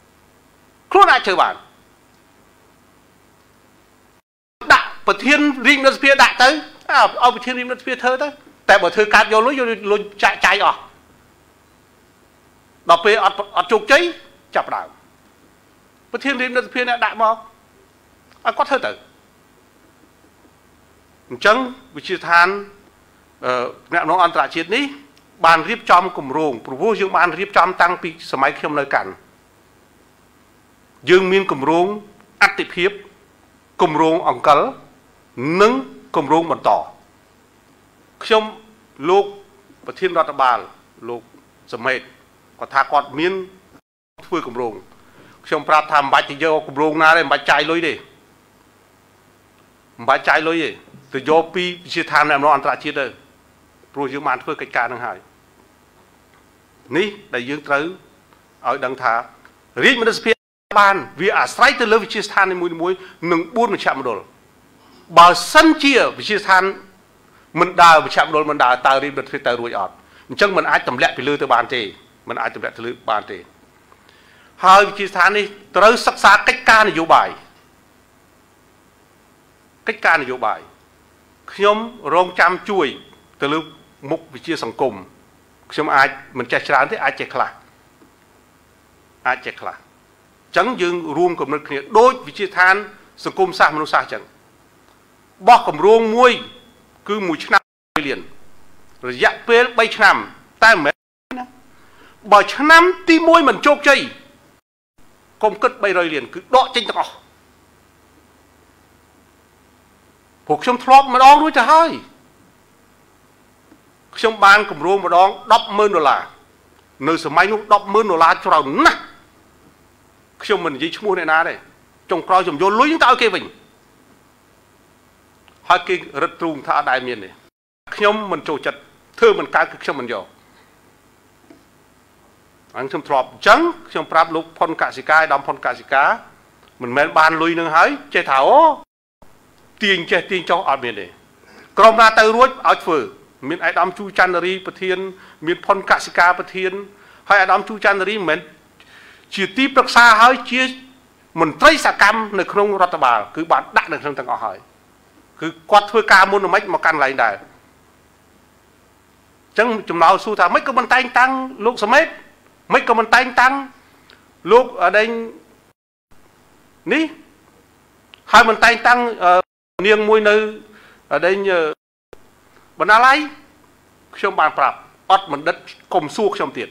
Speaker 1: đặt bờ thiên riêng đất phía đặt tới ông bờ thiên riêng đất phía thơ tới tại bờ thơ cát vô lối chạy đọc về ở trục cháy chập đảo bờ thiên riêng đất phía này đại mò có thơ tử chẳng vì chia than nẹo nó ăn trả chiết ní bàn riêng trong cùng ruộng vô dương bàn riêng trong tăng bị sớm mấy khi nơi cản dương miên cùng ruộng ắt tiệp hiếp cùng ruộng ỏng cấn nâng cùng ruộng bẩn tỏ trong lúc và thiên đoạt bàn lúc sớm mệt có thà quạt miên thui cùng ruộng trong prap tham bạch thì vô cùng ruộng na đây bạch chạy lối gì từ vô pi chia than làm nó ăn trả chiết đây rồi dương bàn thui cách cả năng hải ní đại dương tới ở đằng thả riêng mình sẽ bàn vì sai từ lớp chia than này mùi nâng buôn mà chạm đồ bà sân chia chia than mình đào mà chạm đồ mình đào tàu đi bật phía tàu ruồi ọt chẳng mình ai tầm lẹ bị lừa từ bàn thì mình ai tầm lẹ từ lừa bàn thì hai chia than đi tới sắc xa cách ca này vô bài nhóm rong chăm chuối từ lúc mục vì chia sòng cùng xem ai mình chạy trán thế ai chạy khla chẳng dừng ruộng của mình đôi vì chia than sòng cùng xa mình xa chẳng bỏ cầm ruộng muối cứ mùi năm liền rồi dặn phê bay năm tay mẹ bỏ năm ti môi mình chốt chơi không cất bay rơi liền cứ đọ trên tao cuộc sống thọp mà đón đối cho hơi trong ban cùng ruộng mà đón $10,000 nơi sớm mấy lúc $10,000 cho đầu nè trong mình chỉ mua này na đây trong coi dùng vô lối chúng ta ở kia mình hai cái rất trung thả đại miền này trong mình trổ chặt thưa mình cái trong mình vô anh trong thọp trắng trong prap lúc phun cả xì cá đâm phun cả xì cá mình men ban lui nương hái chơi thảo tiền cho ở miền này còn ra tới ruột ở phở miền ai đâm chu chan ri bờ thiên miền phun cả xì cá bờ thiên hay ai đâm chu chan ri miền chỉ tiếp được xa hơi chia mình thấy xa cam nơi không rót bà cứ bạn đặt được trong tầng họ hỏi cứ quát thôi ca muốn mấy mà căn lại này chẳng chúng nào su thà mấy cái bàn tay tăng lúc sớm mấy cái bàn tay tăng lúc ở đây ní hai bàn tay tăng niềng môi nơi ở đây nhờ bàn alay trong bàn prap ót mình đất cùng suộc trong tiền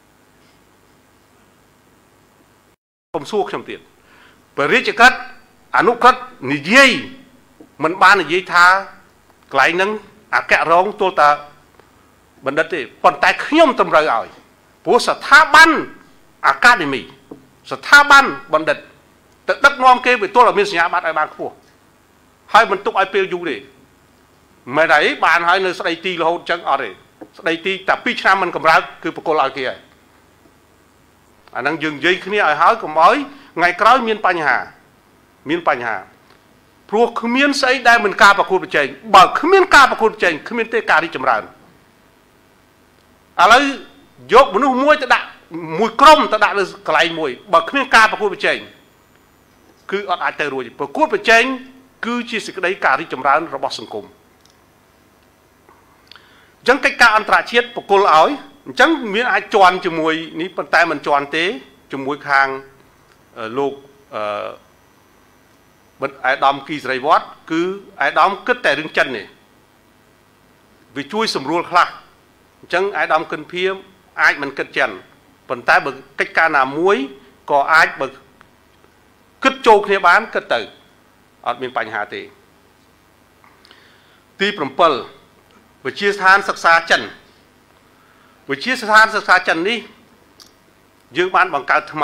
Speaker 1: bởi vì cất nút cất nị dây mình ban nị dây tha lại nâng kẹo rong tôi ta vấn đề thì còn tại khiêm tâm rơi rồi bố sở tha ban academy sở tha ban vấn đề tự đất non kia về tôi là miền nhà bạn ai bạn khua hai mình tục ai pêu du đi mà đấy bạn hai nơi đây ti là hôn chân ở đây đây ti tập pi năm mình cầm ra cứ cô lại kia anh đang dừng dây khi này hỏi cũng mới ngày cõi miền Panh Hàพวกขมิ้นใส่ได้มันกาประคุณประเจงบอกขมิ้นกาประคุณประเจงขมิ้นเตะกาที่จำรันอะไรยกมนุษย์มวยตะดะมวยกลมตะดะเลยไกลมวยบอกขมิ้นกาประคุณประเจงคืออดอาจจะรวยประคุณประเจงคือชีสิกได้กาที่จำรันระบบสังคมจังกิจการอันตรายเชียดประคุณเอาจังมีอาจารย์จมวยนี้ปัจจัยมันจรเตะจมวยคางโลกไอ้ดอมกีสไรวอดคือไอ้ดอมกึศแต่เรื่องจันเนี่ยวิช่วยสำรวจคลาจังไอ้ดอมขึ้นเพียมไอ้มันกึศจันปัจจัยแบบกิจการหนามวยก็ไอ้แบบกึศโจกเนี่ยบ้านกึศตื่นอดมีปัญหาตีปรมเปิลวิชีสถานศึกษาจันวิชีสถานศึกษาจันนี้ยืมบ้านบังการทำไม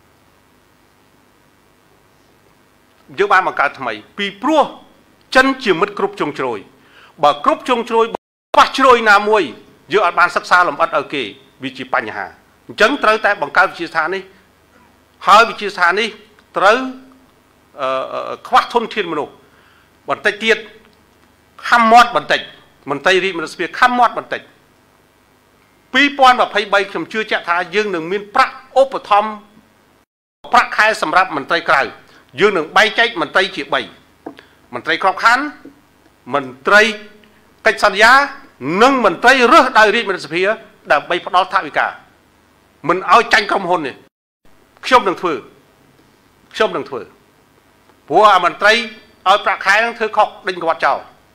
Speaker 1: เยอะบ้านมาการทำไมปีพรัวจันจิมัดกรุบจงโจยบ่กรุบจงโจยปัจโจยนามวยเยอะบ้านศึกษาลำอัดเอาเกวิจิปัญหาจังเตยแต่บังการวิจิสถานนี้หาวิจิสถานนี้เตยควักทนเทียนมนุษย์บันเตเตียดข้ามมอดบันเตมันเตรีมันสเปียข้ามมอดบันเตปีปอนแบบไพ่ใบคำชื่อเจ้าทายืงหนึ่งมีพระอุปธรรมพระคายสำหรับมันเตยไกลยืนหนึ่งใบใจมันไตจีใบมันไตครอบคันมันไตกิจสัญญาหนึ่งมันไตเรื่องได้รีมันสเปียแต่ใบพระดอลท่าวิกามันเอาใจกรมหนเนี่ยชมหนึ่งถือชมหนึ่งถือผัวมันไตเอาประคายนั่งถือขอกดินกวัดเจ้า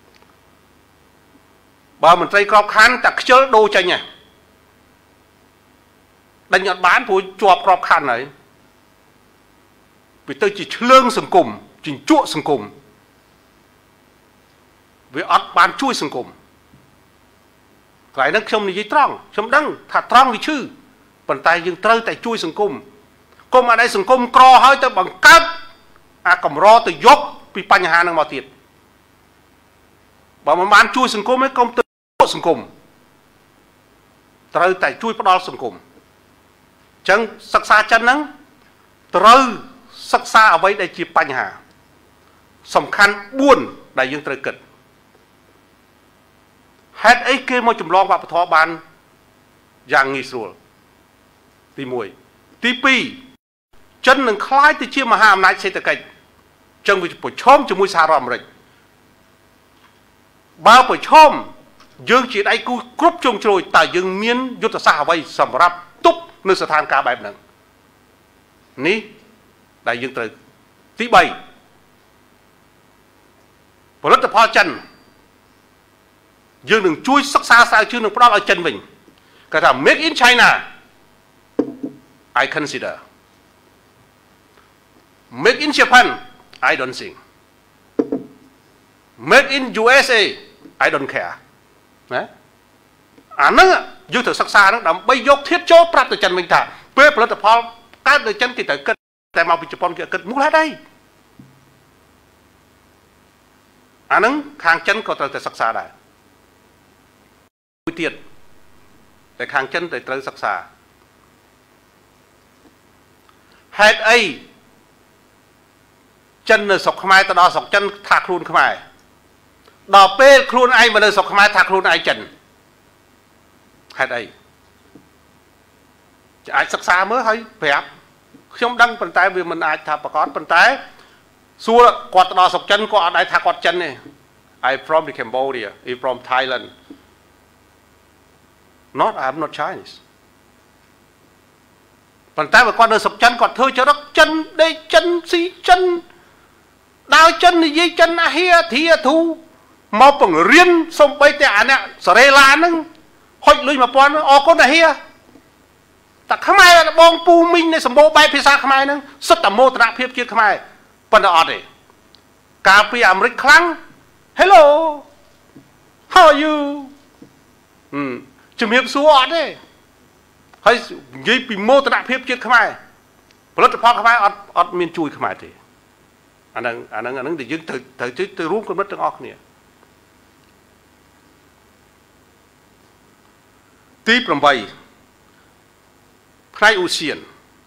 Speaker 1: บ่มันไตครอบคันแต่เชื่อดูใจเนี่ยดินหยดบ้านผัวจวบครอบคันไหนvì tôi chỉ lương sừng cùng chỉ chuộng sừng cùng vì ọt bàn chui sừng cùng cái nó không như trăng không đăng thà trăng vì chư bàn tay dừng trơi tại chui sừng cùng cùng ở đây sừng cùng cò hơi tới bằng cát cầm ro từ dốc vì pan nhà hàng màu tiệt bảo mà bàn chui sừng cùng mấy công từ chuộng sừng cùng trơi tại chui bắt đo sừng cùng chẳng sắc xa chân nắng trơiศึกษาเอาไว้ได้จีปัญหาสำคัญบ้วนได้ยังตระเกิดเหตุไอ้เกมมาจุ่มลองว่าปทบานอย่างงี้ส่วนตีมวยตีปีจนหนึ่งคล้ายที่เชื่อมหาอำนาจเศรษฐกิจจังวิจุปชมจมุยสารอมริบ่าวปชมยังจีได้กูกรุบจงโจยแต่ยังเมียนยุทธศาสตร์ไว้สำหรับตุ๊บในสถานการณ์แบบนั้นนี่ได้ยังตรึกที่ใบผลลัพธ์พอจันยังหนึ่งช่วยศึกษาสายชื่อหนึ่งพระเราจันวิ่งก็ทำ make in China I consider make in Japan I don't think make in USA I don't care นะอันนั้นยุทธศึกษานั้นดำไปยกเทียบโจ๊กปรับตัวจันวิ่งถ่าเพื่อผลลัพธ์พอการโดยจันติดแต่เกิดแต่มาปิจปนเกิดมุลาได้อันนั้นข้างจันก็ต้องแต่ศึกษาได้เตียนแต่ข้างจันแต่ต้องศึกษาเหตุไอ้จันเนอสกขมายตลอดสกจันถักครูนขมายดอกเป้ครูนไอ้มาเนอสกขมายถักครูนไอ้จันเหตุไอ้จะไอ้ศึกษาเมื่อให้เพียบខ្ញុំដឹងប៉ុន្តែវាមិនអាចថាប្រកបប៉ុន្តែសួរគាត់ទៅដល់ស្រុកចិនគាត់អត់អាចថាគាត់ចិនទេ I from the Cambodia I from Thailand not I'm not Chinese ប៉ុន្តែបើគាត់នៅស្រុកចិនគាត់ធ្វើចរិតចិនដេកចិនស៊ីចិនដើរចិននិយាយចិនអាហៀធាធូមកបង្រៀនសំបីតែអាអ្នកសរេឡាហ្នឹងហុចលុយ1000អរគុណអាហៀแต่ขมายบองปูมิงในสมบูรณ์ใบพิซาขมายนึงสุดแต่โมตระเพียบเกียรขมายปนอดเลยกาปีอเมริกครั้ง Hello How are you จะมีบสัวอดเลยให้ยี่ปีโมตระเพียบเกียรขมายផលិតផលខ្មែរអត់មានជួយខ្មែរទេអាហ្នឹងដែលយើងត្រូវរួមគំនិតទាំងអស់គ្នាទី8ផ្នែកអូសៀន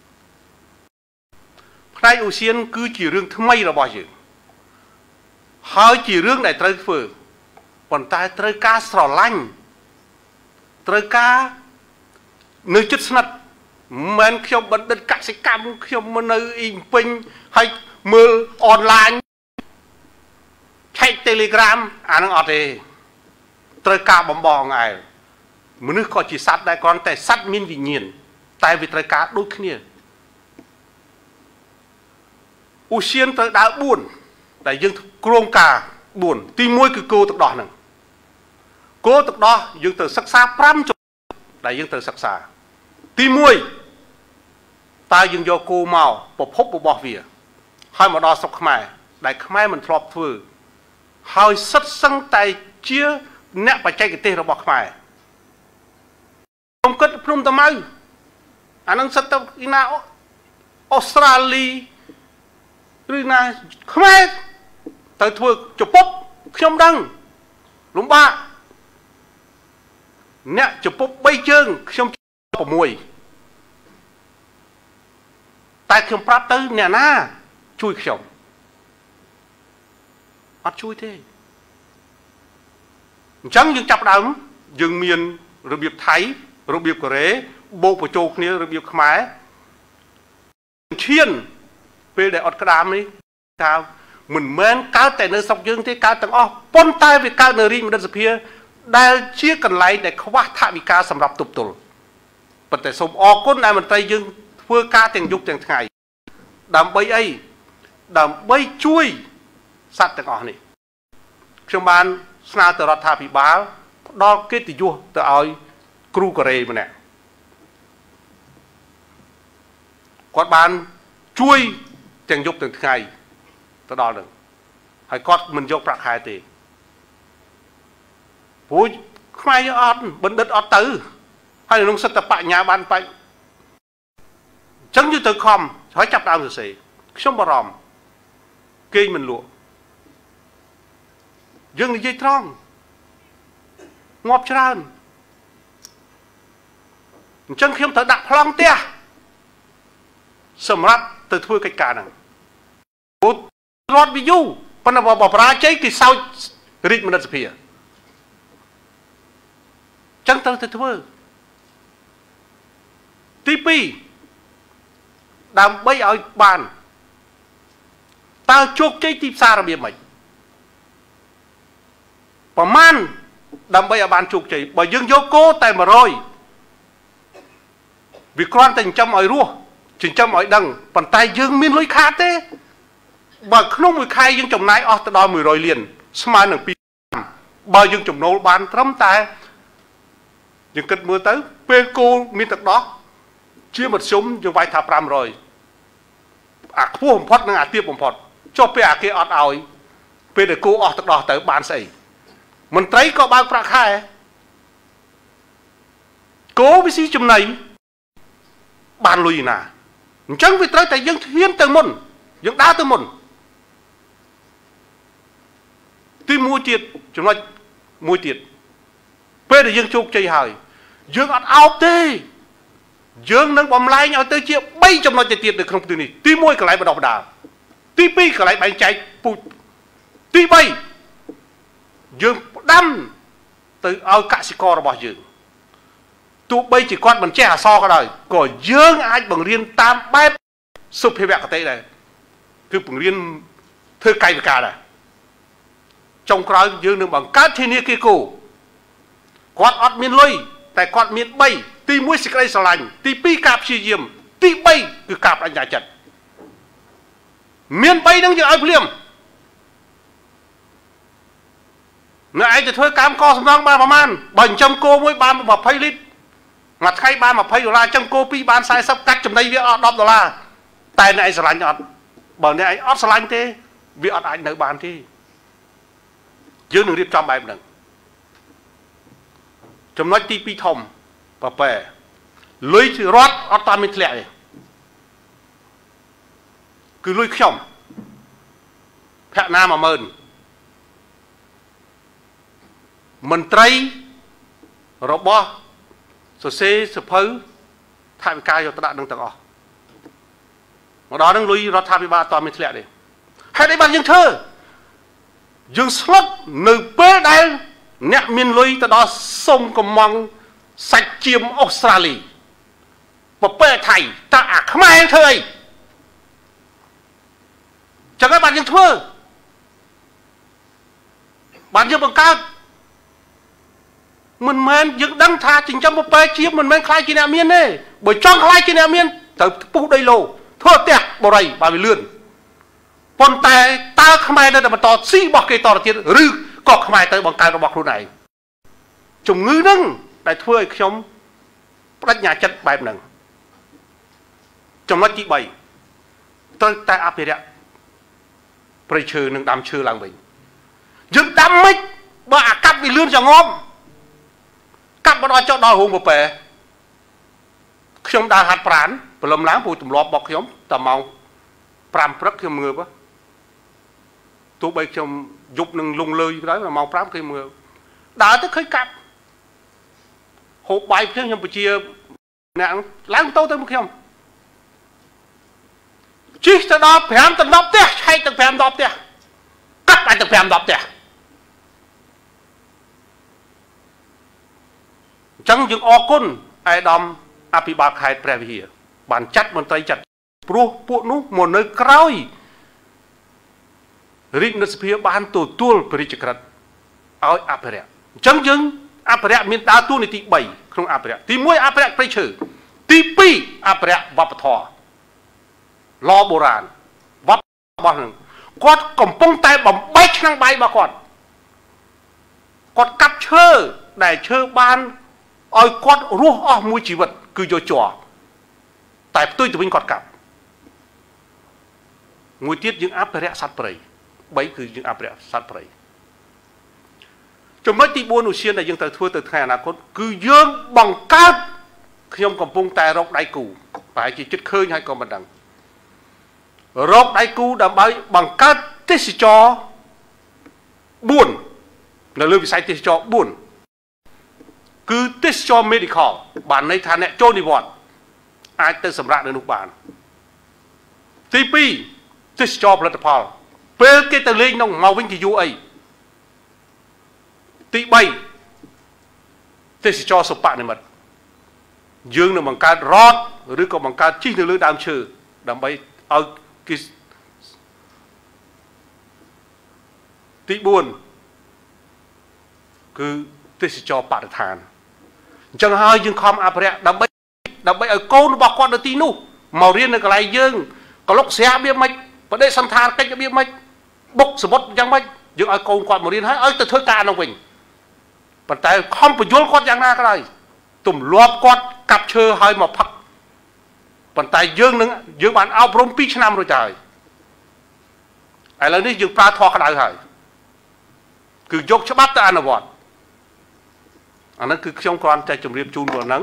Speaker 1: ផ្នែកអូសៀនគឺជារឿងថ្មីរបស់យើងហើយជារឿងដែលត្រូវធ្វើប៉ុន្តែត្រូវការស្រឡាញ់ត្រូវការនៅចិត្តស្និទ្ធមិនខ្ញុំបណ្ឌិតកសិកម្មខ្ញុំមកនៅអ៊ីពេញហើយមើលអនឡាញឆែក Telegram អានឹងអត់ទេត្រូវការបំបងឯងមនុស្សក៏ជាសត្វដែរគ្រាន់តែសត្វមានវិញ្ញាណតែវាត្រូវការដូចគ្នាឧសៀនត្រូវដើរ4ដែលយើងគ្រោងការ4ទី1គឺគោទឹកដោះហ្នឹងគោទឹកដោះយើងត្រូវសិក្សា5ចំណុចដែលយើងត្រូវសិក្សាទី1តើយើងយកគោមកប្រភពរបស់វាហើយមកដល់ស្រុកខ្មែរដែលខ្មែរមិនធ្លាប់ធ្វើហើយសិតសឹងតែជាអ្នកបច្ចេកទេសរបស់ខ្មែរខ្ញុំគិតភ្នំតាម៉ៅអានឹងសិតទៅណាអូស្ត្រាលីឬណាខ្មែរទៅធ្វើចពុបខ្ញុំដឹងលំបាកអ្នកចពុប3ជើងខ្ញុំ6តែខ្ញុំប្រាប់ទៅអ្នកណាជួយខ្ញុំអត់ជួយទេអញ្ចឹងយើងចាប់ដើមយើងមានរបៀបថៃរបៀបកូរ៉េបូកបញ្ចូលគ្នារបៀបខ្មែរឈានពេលដែលអត់ក្តាមនេះថាមិនមែនកើតតែនៅស្រុកយើងទេកើតទាំងអស់ប៉ុន្តែវាកើតនៅរាជមន្ត្រីសភាដែលជាកន្លែងដែលខ្វះថវិកាសម្រាប់ទប់ទល់ប៉ុន្តែសូមអរគុណដែលមន្ត្រីយើងធ្វើការទាំងយប់ទាំងថ្ងៃដើម្បីអីដើម្បីជួយសត្វទាំងអស់នេះខ្ញុំបានស្នើទៅរដ្ឋាភិបាលផ្ដល់កិត្តិយសទៅឲ្យគ្រូកូរ៉េម្នាក់គាត់បានជួយទាំងយប់ទាំងថ្ងៃទៅដល់នឹងហើយគាត់មិនយកប្រាក់ខែទេព្រោះខ្មែរយើងអត់បណ្ឌិតអត់ទៅហើយក្នុងសិទ្ធិបញ្ញាបានបាច់អញ្ចឹងយើងទៅខំហើយចាប់ដើមសរសេរខ្ញុំបារម្ភគេមិនលក់យើងនិយាយត្រង់ងាប់ច្រើនអញ្ចឹងខ្ញុំត្រូវដាក់ប្លង់ផ្ទះសម្រាប់ទៅធ្វើកិច្ចការហ្នឹងព្រោះរត់វាយូរប៉ុន្តែបើបរាជ័យគេសោចរាជមន្ត្រីសភាអញ្ចឹងត្រូវទៅធ្វើទី2ដើម្បីឲ្យបានតើជោគជ័យទីផ្សាររបៀបម៉េចប្រមាណដើម្បីឲ្យបានជោគជ័យបើយើងយកគោតែ100វាគ្រាន់តែចិញ្ចឹមឲ្យរស់ចិញ្ចឹមឲ្យដឹងប៉ុន្តែយើងមានលុយខាតទេបើក្នុងមួយខែយើងចំណាយអស់ទៅដល់100លានស្មើនឹង2បើយើងចំណូលបានត្រឹមតែយើងគិតមើលទៅពេលគោមានទឹកដោះជាមធ្យមយើងវាយថា500អាខ្ពស់បំផុតនិងអាទាបបំផុតចុះពេលអាគេអត់ឲ្យពេលដែលគោអស់ទឹកដោះទៅបានស្អីមន្ត្រីក៏បើកប្រាក់ខែគោវាស៊ីចំណីបានលុយណាអញ្ចឹងវាត្រូវតែយើងហ៊ានទៅមុនយើងដើរទៅមុនទី1ទៀតចំណុចមួយទៀតពេលដែលយើងជោគជ័យហើយយើងអត់អោបទេយើងនឹងបំលែងឲ្យទៅជា3ចំណុចទៅទៀតនៅក្នុងទីនេះទី1កន្លែងបណ្ដុះបណ្ដាលទី2កន្លែងបែងចែកពូជទី3យើងផ្ដាំទៅឲ្យកសិកររបស់យើងទោះបីជាគាត់មិនចេះអក្សរក៏ដោយក៏យើងអាចបង្រៀនតាមបែបសុភាវគតិដែរគឺបង្រៀនធ្វើកាយវិការដែរចុងក្រោយយើងនឹងបង្កើតធនាគារគោគាត់អត់មានលុយតែគាត់មាន3ទី1សេចក្តីស្រឡាញ់ទី2ការព្យាយាមទី3គឺការបញ្ញាចិត្តមាន3ហ្នឹងយើងឲ្យភ្លាមនៅឯទៅធ្វើកម្មកសំណងបានប្រហែលបើចិញ្ចឹមគោមួយបាន20លីត្រមួយថ្ងៃបាន$20ចិញ្ចឹមគោ2បាន40កាត់ចំណីវាអស់$10តែអ្នកឯងស្រឡាញ់អត់បើអ្នកឯងអត់ស្រឡាញ់ទេវាអត់អាចនៅបានទេយើងនឹងរៀបចំបែបហ្នឹងចំណុចទី2ធំប៉ប៉ែលុយរត់អត់តាមមានធ្លាក់ទេ cứ lùi khổng phẹ na mà mờn mình trai rồi bó rồi xê sập phứ thay vì cai cho ta đã nâng tầng ọ mà đó nâng lùi rồi thay vì ba toàn mình lẹ đi hay đấy bạn dân thơ dương slot nơi bế đai nẹ miền lùi ta đó sông cầm mong sạch chiêm Australia và bế thầy ta ạc khám ai thơ ấy chẳng các bạn dân thơ bạn dân bằng cao mình men dựng đăng thà chính trong một bề chiếm mình men khai chi nè miên đấy bởi trong khai chi nè miên tới phụ đây lô thua tẹt bỏ đầy bà bị lươn còn tại ta không ai đây là mà to xí bọc cây to là tiền rư có không ai tới bằng tay nó bọc luôn này chủng ngư nâng đại thua không đánh nhà chất bài nâng trong nó chỉ bày tới tại áp đấy bây giờ nâng đám chư làng mình dựng đám mít bà cắp bị lươn cho ngon cắp bà nói cho đòi hôn một bè không đa hạt prán và lâm láng bùi tùm lọp bọc nhóm tầm mong pram prắc khi mưa quá tụi bây trong dục nâng lung lơi đấy mà mong pram khi mưa đã tức khơi cắp hộp bài khi nhưng mà chia nặng láng tâu tới một không chỉ cho đó phèm tầng đọc tè hay tầng phèm đọc tè cắp lại tầng phèm đọc tè chẳng những o côn ai đom api bạc khai previa bản chất mình tay chặt pro bộ nú một nơi cõi rít nước phía ban tổ tuol perichakrat oi apere chẳng những apere miền đa tu này tí 7 không apere tí muối apere preacher tí pi apere vấp thọ lo bồ ràn vấp bằng quạt cổng bông tay bằng bách năng bay bà quạt cặp chơ để chơ ban ôi quạt ruột mùi chỉ vật cứ vô trò tại tôi tụi mình quạt cặp ngồi tiết những áp rẽ sát bầy bấy cứ những áp rẽ sát bầy trong mấy tí buôn ủ xiên là những thời thua từ ngày nào cứ dương bằng cát khi ông còn bông tay rốc đáy củ phải chỉ chất khơi hay còn bằng đằng rốc đáy củ đảm bảo bằng cát tết cho buồn là lưu bị sai tết cho buồn cứ test cho medical bạn này thằng này cho đi bọn ai tới sầm rạn được lúc bạn TP test cho blood power bê cái tờ lên nông màu vinh thì du ấy tí bay test cho số bạn này mật dương là bằng cá rót rồi còn bằng cá chi lưới đam trừ đam bay ở cái tí buồn cứ test cho bạn được thàn chẳng hơi dương không áp rẽ đâm bấy ở cô nó bọc con ở tí nụ màu riêng là cái này dương có lúc xe biết mạch và đây sẵn thàn cách cho biết mạch bốc sửa bốt chẳng mạch dương ở cô con màu riêng hết ơi tôi thôi ca nó mình và tại không phải dối con chẳng ra cái này tùm lọp con cặp chơ hơi mà phật và tại dương bạn áo bông pích năm rồi trời ai lần đi dương pha thoa cái này rồi cứ dốc cho bắt ta ăn ở bọn anh cứ trong con chạy chùm riêng chun vào nắng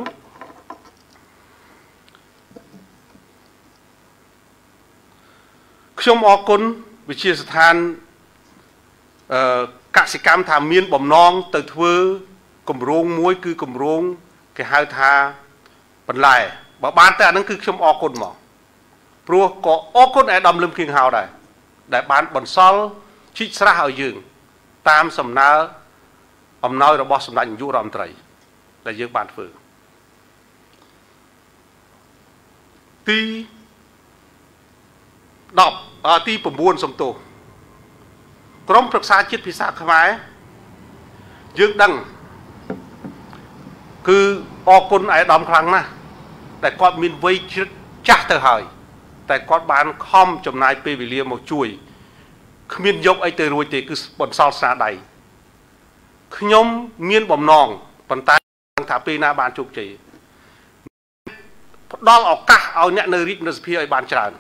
Speaker 1: trong o côn vì chia than các sĩ cam tham miên bầm non từ thưa cầm rong muối cứ cầm rong cái hai tha bẩn lại bảo ban ta anh cứ trong o côn mà pro có o côn này đầm lâm kiêng hào này để bán bẩn sol chích ra hào dường tam sầm na ông nói là boss sầm đánh vũ rầm trời là dương bàn phượng ti đọc ti bẩm buôn sầm tổ trong thực xa chiết phi xa khmái dương đăng cứ o côn ấy đom khăng na tại con miền vây chắc từ hỏi tại con bán khom chấm nai pe vì liêm một chuối miền dốc ấy từ rồi thì cứ bẩn sao xa đầy nhóm miên bầm nòng bàn tay thả pe na bàn chụp chỉ đo ở cả ở nhẹ nơi rít nơi phía ở bàn tràn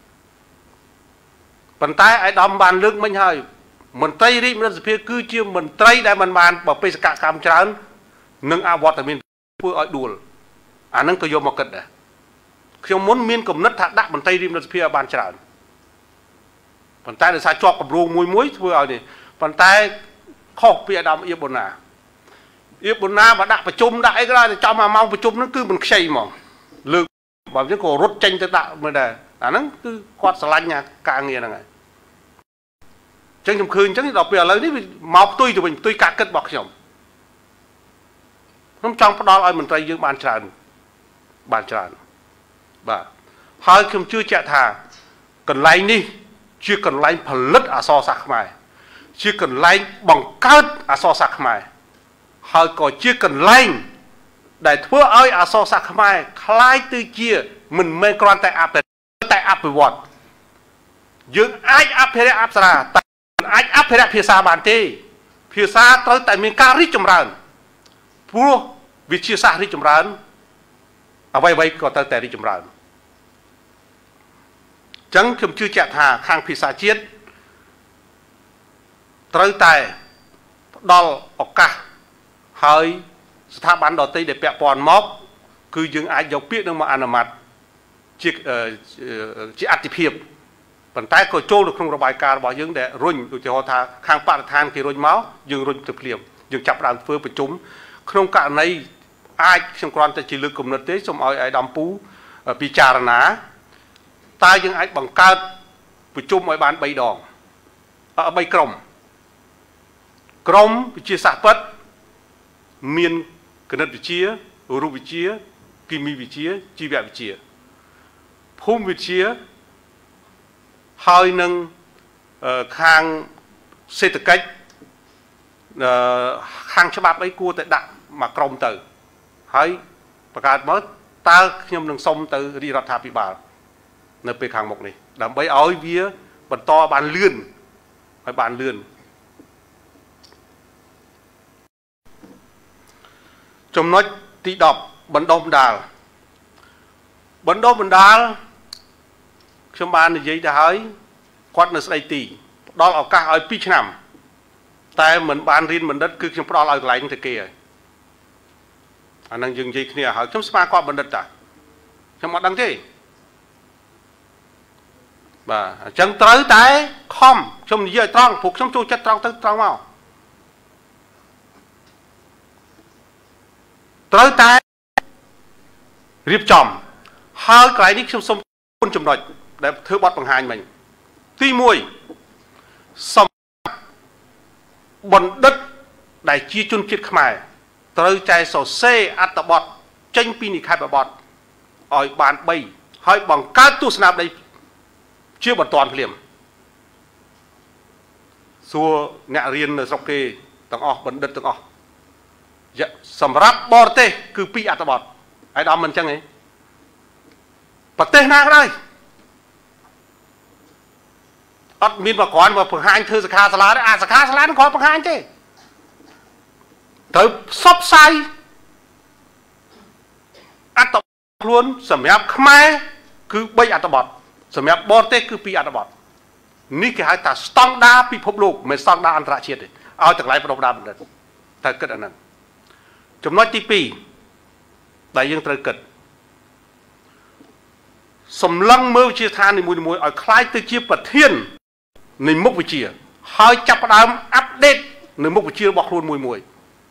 Speaker 1: bàn tay ấy đom bàn lưng mình hơi mình tây rít nơi phía cứ chia mình tây đại mình bàn bảo pe cả cam tràn nâng ao vọt ở miền phía ở đùa nâng tôi vô một cật đấy khi muốn miên cầm nứt thả đạn bàn tây rít nơi phía bàn tràn ប៉ុន្តែដោយសារជាប់គម្រោងមួយធ្វើឲ្យនេះប៉ុន្តែខុសពីអាដាមអៀបបូណាបើដាក់ប្រជុំដាក់អីក៏ដោយតែចំ1ម៉ោងប្រជុំហ្នឹងគឺមិនខ្ចីហ្មងលើកបើមិនចឹងក៏រត់ចេញទៅដាក់មើលដែរអាហ្នឹងគឺគាត់ស្រឡាញ់ការងារហ្នឹងហើយចឹងខ្ញុំឃើញចឹងដល់ពេលឥឡូវនេះមកផ្ទុយទៅវិញផ្ទុយការគិតរបស់ខ្ញុំចង់ផ្ដល់ឲ្យមន្ត្រីយើងបានច្រើនបាទហើយខ្ញុំជឿជាក់ថាកន្លែងនេះជាកន្លែងផលិតអក្សរសាស្ត្រខ្មែរជាកន្លែងបង្កើតអក្សរសាស្ត្រខ្មែរហើយក៏ជាកន្លែងដែលធ្វើឲ្យអក្សរសាស្ត្រខ្មែរคล้ายទៅជាមិនមែនគ្រាន់តែអភិវឌ្ឍយើងអាចអភិរក្សអប្សរាតែមិនអាចអភិរក្សភាសាបានទេភាសាត្រូវតែមានការរីកចម្រើនព្រោះវិទ្យាសាស្ត្ររីកចម្រើនអ្វីៗក៏ត្រូវតែរីកចម្រើនអញ្ចឹងខ្ញុំជឿជាក់ថាខាងភាសាជាតិត្រូវតែផ្ដល់ឱកាសហើយស្ថាប័នដទៃដែលពាក់ព័ន្ធមកគឺយើងអាចយកពាក្យនឹងមកអនុម័តជាអតិភិបប៉ុន្តែក៏ចូលនៅក្នុងរបាយការណ៍របស់យើងដែលរុញឧទាហរណ៍ថាខាងបរិស្ថានគេរុញមកយើងរុញទៅភ្លាមយើងចាប់ផ្ដើមធ្វើប្រជុំក្នុងករណីអាចខ្ញុំគ្រាន់តែជាលើកគំនិតទេសូមឲ្យអាយដាមពូពិចារណាតើយើងអាចបង្កើតប្រជុំឲ្យបាន3ដង3ក្រុមវិទ្យាសាស្ត្រពិតមានគណិតវិទ្យារូបវិទ្យាគីមីវិទ្យាជីវវិទ្យាភូមិវិទ្យាហើយនឹងខាងសេដ្ឋកិច្ចខាងច្បាប់អីគួរតែដាក់មកក្រុមទៅហើយបង្កើតមកតើខ្ញុំនឹងសុំទៅរាជរដ្ឋាភិបាលនៅពេលខាងមុខនេះដើម្បីឲ្យវាបន្តបានលឿនឲ្យបានលឿនចំណុចទី10បណ្ដុះបណ្ដាលខ្ញុំបាននិយាយទៅហើយគាត់នៅស្ដីទីផ្ដល់ឱកាសឲ្យ2ឆ្នាំតែមិនបានរៀនបណ្ឌិតគឺខ្ញុំផ្ដល់ឲ្យកន្លែងទៅគេហើយអានឹងយើងនិយាយគ្នាហើយខ្ញុំស្មានគាត់បណ្ឌិតតាខ្ញុំអត់ដឹងទេបាទអញ្ចឹងត្រូវតែខំខ្ញុំនិយាយឲ្យត្រង់ព្រោះខ្ញុំចូលចិត្តត្រង់ទៅត្រង់មកត្រូវតែរៀបចំហើយកន្លែងនេះខ្ញុំសូមគុណចំណុចដែលធ្វើបទបង្ហាញមិញទី1សម្រាប់បណ្ឌិតដែលជាជនជាតិខ្មែរត្រូវតែសរសេរអត្ថបទចេញពីនិក្ខេបបទឲ្យបាន3ហើយបង្កើតទស្សនាវដ្តីជាបន្តភ្លាមសួរអ្នករៀននៅស្រុកគេទាំងអស់បណ្ឌិតទាំងអស់សម្រាប់បរទេសគឺ2អត្ថបទហើយដល់មិនអញ្ចឹងទេប្រទេសណាក៏ដោយអត់មានប្រព័ន្ធបង្ហាញធ្វើសិក្ខាសាលាទេអាសិក្ខាសាលានឹងគ្រាន់បង្ហាញទេត្រូវផ្សព្វផ្សាយអត្ថបទខ្លួនសម្រាប់ខ្មែរគឺ3អត្ថបទសម្រាប់បរទេសគឺ2អត្ថបទនេះគេហៅថាស្តង់ដារពិភពលោកមិនស្តង់ដារអន្តរជាតិទេឲ្យទាំងឡាយបណ្ដុះបណ្ដាលបណ្ឌិតតែគិតអាហ្នឹងចំណុចទី2ដែលយើងត្រូវគិតសម្លឹងមើលវិទ្យាស្ថាននីមួយៗឲ្យคล้ายទៅជាប្រធាននៃមុខវិជ្ជាហើយចាប់ផ្ដើមអាប់ដេតនៅមុខវិជ្ជារបស់ខ្លួនមួយ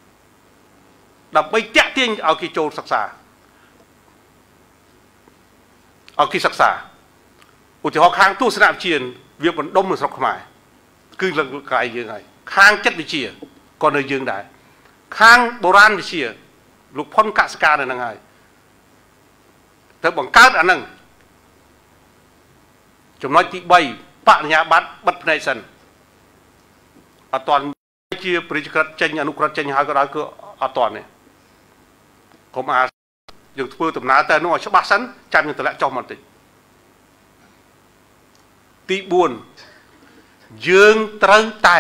Speaker 1: ដើម្បីតាក់ទាញឲ្យគេចូលសិក្សាឲ្យគេសិក្សាឧទាហរណ៍ខាងទស្សនវិជ្ជាវាបណ្ដុំនៅស្រុកខ្មែរគឺលើកកាយយើងហើយខាងចិត្តវិទ្យាក៏នៅយើងដែរខាងបុរាណវិទ្យាលោកផុនកសិកានៅហ្នឹងហើយទៅបង្កើតអាហ្នឹងចំណុចទី3បរិញ្ញាបត្របិទភ្នែកសិនអត់ទាន់ជាប្រជាក្រិតចេញអនុក្រឹត្យចេញហើយក៏ដោយគឺអត់ទាន់ទេកុំអាយើងធ្វើដំណើរទៅនោះឲ្យច្បាស់សិនចាំយើងតម្លាក់ចុះមកបន្តិចទី4យើងត្រូវតែ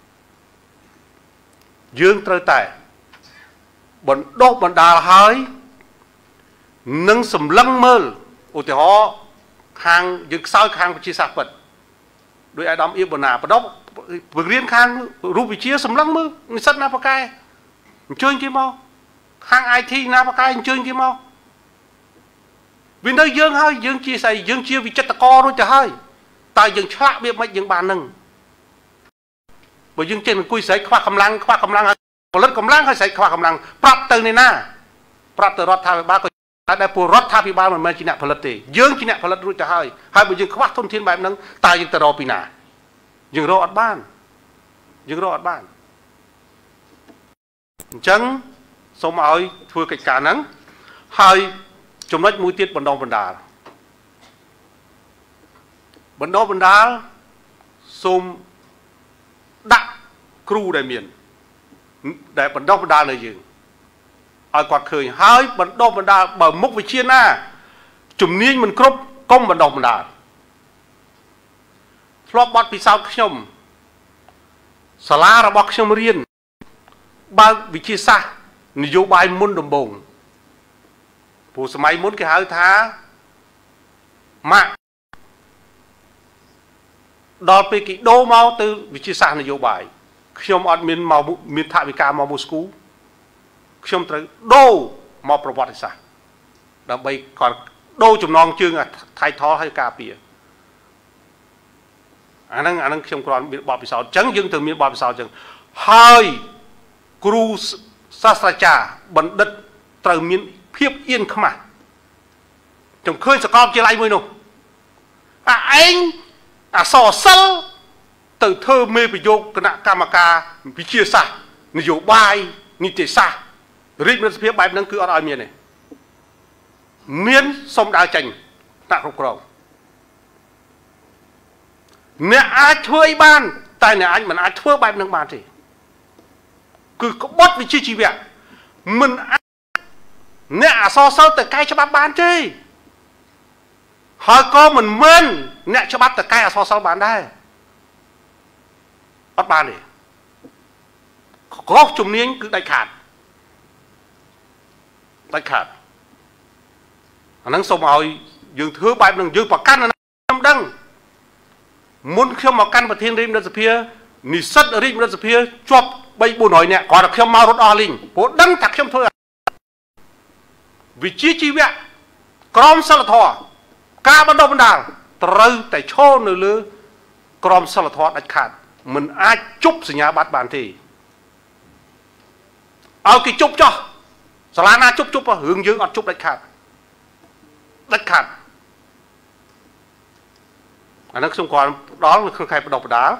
Speaker 1: បណ្ដុះបណ្ដាលហើយនឹងសម្លឹងមើលឧទាហរណ៍ខាងយើងខ្សោយខាងវិទ្យាសាស្ត្រពិតដោយអាដាមអៀបបូណាបណ្ដុះបង្រៀនខាងរូបវិទ្យាសម្លឹងមើលនិស្សិតណាប៉ាកែអញ្ជើញគេមកខាង IT ណាប៉ាកែអញ្ជើញគេមកវានៅយើងហើយយើងជាស្អីយើងជាវិចិត្រកររួចទៅហើយ ta dừng chạ biết mấy dừng bàn nâng bởi dừng trên cùi sấy khoa cầm lăng có lớn cầm lăng hay sấy khoa cầm lăng prap từ này na prap từ rót tha ba có đại phù rót tha ba mình chỉ nạpផលិតទេយើងchỉ nạpផលិតរួចទៅហើយបើយើងខ្វះធនធានបែបហ្នឹងតើយើងទៅរកពីណាយើងរកអត់បានអញ្ចឹងសូមឲ្យធ្វើកិច្ចការហ្នឹងហើយចំណុចមួយទៀតបណ្ដុះបណ្ដាលសូមដាក់គ្រូដែលមានដែលបណ្ដុះបណ្ដាលនៅយើងឲ្យគាត់ឃើញហើយបណ្ដុះបណ្ដាលបើមុខវិជ្ជាណាជំនាញមិនគ្រប់កុំបណ្ដុះបណ្ដាលធ្លាប់បទពិសោធន៍ខ្ញុំសាលារបស់ខ្ញុំរៀនបើវិទ្យាសាស្ត្រនយោបាយមុនដំបូងព្រោះសម័យមុនគេហៅថាម៉ាក់ដល់ពេលគេដូរមកទៅវិទ្យាសាស្ត្រនយោបាយខ្ញុំអត់មានថវិកាមកមូស្គូខ្ញុំត្រូវដូរមកប្រវត្តិសាស្ត្រដើម្បីគាត់ដូរចំណងជើងថៃថលឲ្យការពារអាហ្នឹងខ្ញុំគ្រាន់មានបទពិសោធន៍អញ្ចឹងយើងត្រូវមានបទពិសោធន៍អញ្ចឹងហើយគ្រូសាស្ត្រាចារ្យបណ្ឌិតត្រូវមានភាពអៀនខ្មាស់ខ្ញុំឃើញសាកលវិទ្យាល័យមួយនោះឯងអសរសិល្ប៍ទៅធ្វើមេប្រយោគគណៈកម្មការវិទ្យាសាស្ត្រនយោបាយនីតិសាស្ត្ររាជរដ្ឋាភិបាលបែបហ្នឹងគឺអត់ឲ្យមានទេមានសុំដើរចេញថ្នាក់គ្រប់គ្រងអ្នកអាចធ្វើអីបានតែអ្នកអាចមិនអាចធ្វើបែបហ្នឹងបានទេគឺក្បត់វិជ្ជាជីវៈមិនអាចអ្នកអសរសិល្ប៍ទៅកែច្បាប់បានទេហើយក៏មិនមែនអ្នកច្បាប់ទៅកែអសរសិល្ប៍បានដែរអត់បានទេក្រោះជំនាញគឺដាច់ខាតអាហ្នឹងសូមឲ្យយើងធ្វើបែបហ្នឹងយើងប្រកាន់ខ្ញុំដឹងមុនខ្ញុំមកកាន់ប្រធានរាជរដ្ឋាភិបាលនិស្សិតរាជរដ្ឋាភិបាលជាប់3-400នាក់គាត់តែខ្ញុំមករត់អស់លីងព្រោះដឹងថាខ្ញុំធ្វើវិជ្ជាជីវៈក្រមសីលធម៌ការបណ្ដុះបណ្ដាលត្រូវតែឈរនៅលើក្រមសីលធម៌ដាច់ខាតមិនអាចជប់សញ្ញាបត្របានទេឲ្យគេជប់ចោះសាលាណាជប់រឿងយើងអត់ជប់ដាច់ខាតអានឹងខ្ញុំគាត់ដល់នៅក្នុងខែបណ្ដុះបណ្ដាល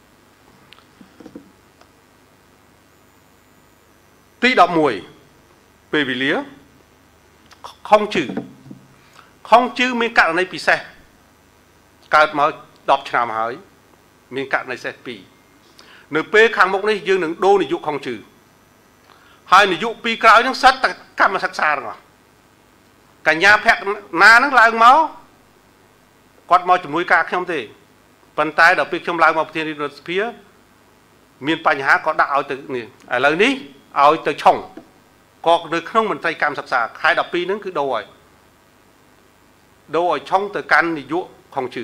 Speaker 1: ទី11ពេលវេលាខុងជឺមានករណីពិសេសកើតមក10ឆ្នាំហើយមានករណីពិសេស2នៅពេលខាងមុខនេះយើងនឹងដូរនាយកខុងជឺហើយនាយក2ក្រោយនឹងសិតតែកម្មសិក្សាទាំងអស់កញ្ញាភក្ណានឹងឡើងមកគាត់មកជំនួយការខ្ញុំទេប៉ុន្តែដល់ពេលខ្ញុំឡើងមកប្រធានរាជរដ្ឋាភិបាលមានបញ្ហាក៏ដាក់ឲ្យទៅនេះឥឡូវនេះឲ្យទៅឆុងក៏នៅក្នុងមន្ត្រីកម្មសិក្សាខែ12ហ្នឹងគឺដូរឲ្យឆុងទៅកាន់នាយកខុងជឺ